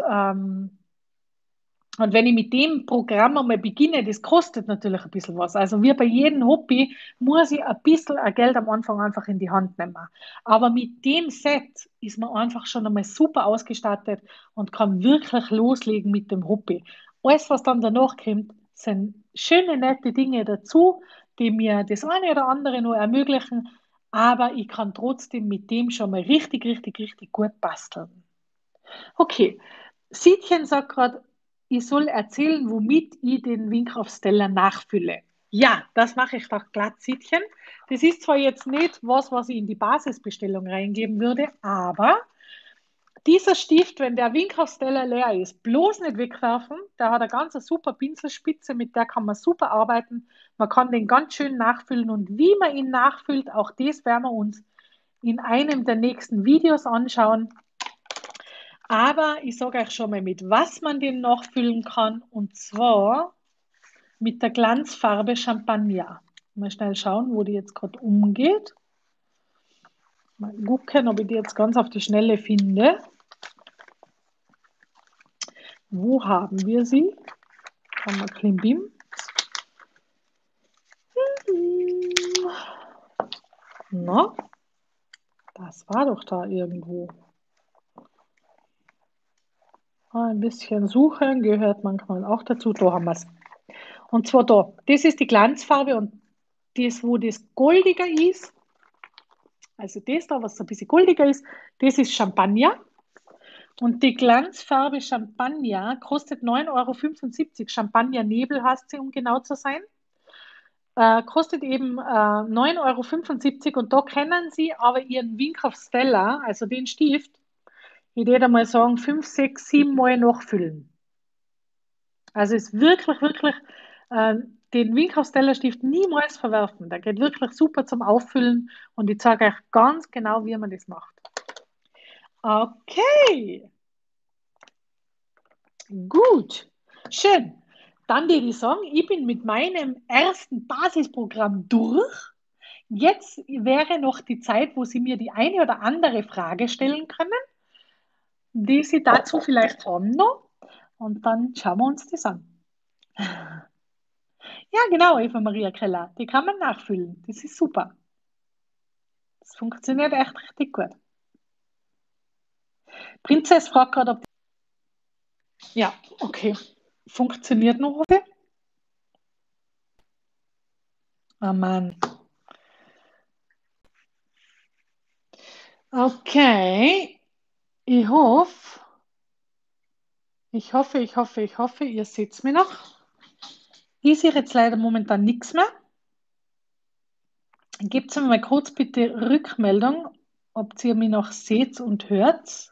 und wenn ich mit dem Programm einmal beginne, das kostet natürlich ein bisschen was. Also wie bei jedem Hobby muss ich ein bisschen Geld am Anfang einfach in die Hand nehmen. Aber mit dem Set ist man einfach schon einmal super ausgestattet und kann wirklich loslegen mit dem Hobby. Alles, was dann danach kommt, sind schöne, nette Dinge dazu, die mir das eine oder andere noch ermöglichen. Aber ich kann trotzdem mit dem schon mal richtig, richtig, richtig gut basteln. Okay, Sietchen sagt gerade, ich soll erzählen, womit ich den Wink auf Stella nachfülle. Ja, das mache ich doch glatt, Sietchen. Das ist zwar jetzt nicht was ich in die Basisbestellung reingeben würde, aber dieser Stift, wenn der Wink auf Stella leer ist, bloß nicht wegwerfen. Der hat eine ganz super Pinselspitze, mit der kann man super arbeiten. Man kann den ganz schön nachfüllen und wie man ihn nachfüllt, auch das werden wir uns in einem der nächsten Videos anschauen. Aber ich sage euch schon mal, mit was man den nachfüllen kann. Und zwar mit der Glanzfarbe Champagner. Mal schnell schauen, wo die jetzt gerade umgeht. Mal gucken, ob ich die jetzt ganz auf die Schnelle finde. Wo haben wir sie? Haben wir Klimbim. Na, das war doch da irgendwo. Ein bisschen suchen gehört manchmal auch dazu. Da haben wir es. Und zwar da. Das ist die Glanzfarbe und das, wo das goldiger ist, also das da, was so ein bisschen goldiger ist, das ist Champagner. Und die Glanzfarbe Champagner kostet 9,75 Euro. Champagner Nebel heißt sie, um genau zu sein. Kostet eben 9,75 Euro und da können Sie aber Ihren Wink Stella, also den Stift, ich würde mal sagen, 5, 6, 7 Mal nachfüllen. Also ist wirklich, wirklich den Wink Stella Stift niemals verwerfen. Der geht wirklich super zum Auffüllen und ich zeige euch ganz genau, wie man das macht. Okay, gut, schön. Dann würde ich sagen, ich bin mit meinem ersten Basisprogramm durch. Jetzt wäre noch die Zeit, wo Sie mir die eine oder andere Frage stellen können, die Sie dazu vielleicht haben noch. Und dann schauen wir uns das an. Ja, genau, Eva Maria Keller. Die kann man nachfüllen. Das ist super. Das funktioniert echt richtig gut. Prinzess fragt gerade, ob. Ja, okay. Funktioniert noch, hoffe ich. Oh Mann. Okay. Ich hoffe, ihr seht mich noch. Ich sehe jetzt leider momentan nichts mehr. Gebt mir mal kurz bitte Rückmeldung, ob ihr mich noch seht und hört.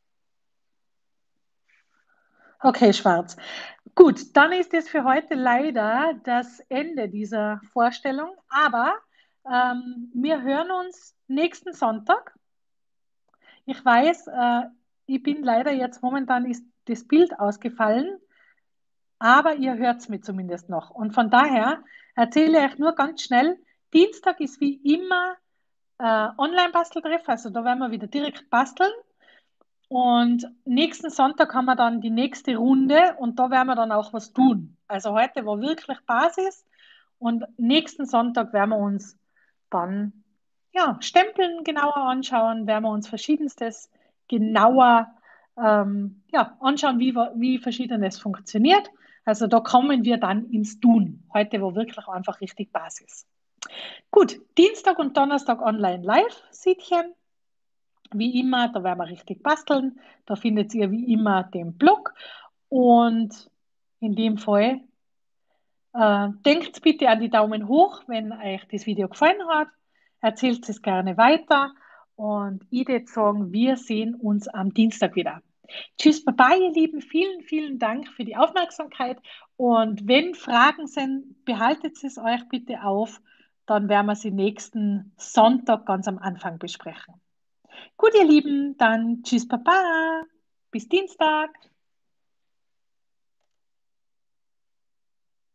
Okay, schwarz. Gut, dann ist es für heute leider das Ende dieser Vorstellung, aber wir hören uns nächsten Sonntag. Ich weiß, ich bin leider jetzt momentan ist das Bild ausgefallen, aber ihr hört es mir zumindest noch. Und von daher erzähle ich euch nur ganz schnell, Dienstag ist wie immer Online-Basteltreff, also da werden wir wieder direkt basteln. Und nächsten Sonntag haben wir dann die nächste Runde und da werden wir dann auch was tun. Also heute war wirklich Basis und nächsten Sonntag werden wir uns dann ja, Stempeln genauer anschauen, werden wir uns verschiedenstes genauer ja, anschauen, wie verschiedenes funktioniert. Also da kommen wir dann ins Tun. Heute war wirklich einfach richtig Basis. Gut, Dienstag und Donnerstag online live, Siedchen. Wie immer, da werden wir richtig basteln. Da findet ihr wie immer den Blog. Und in dem Fall denkt bitte an die Daumen hoch, wenn euch das Video gefallen hat. Erzählt es gerne weiter. Und ich würde sagen, wir sehen uns am Dienstag wieder. Tschüss, Baba, ihr Lieben. Vielen, vielen Dank für die Aufmerksamkeit. Und wenn Fragen sind, behaltet es euch bitte auf. Dann werden wir sie nächsten Sonntag ganz am Anfang besprechen. Gut, ihr Lieben, dann tschüss, Papa. Bis Dienstag.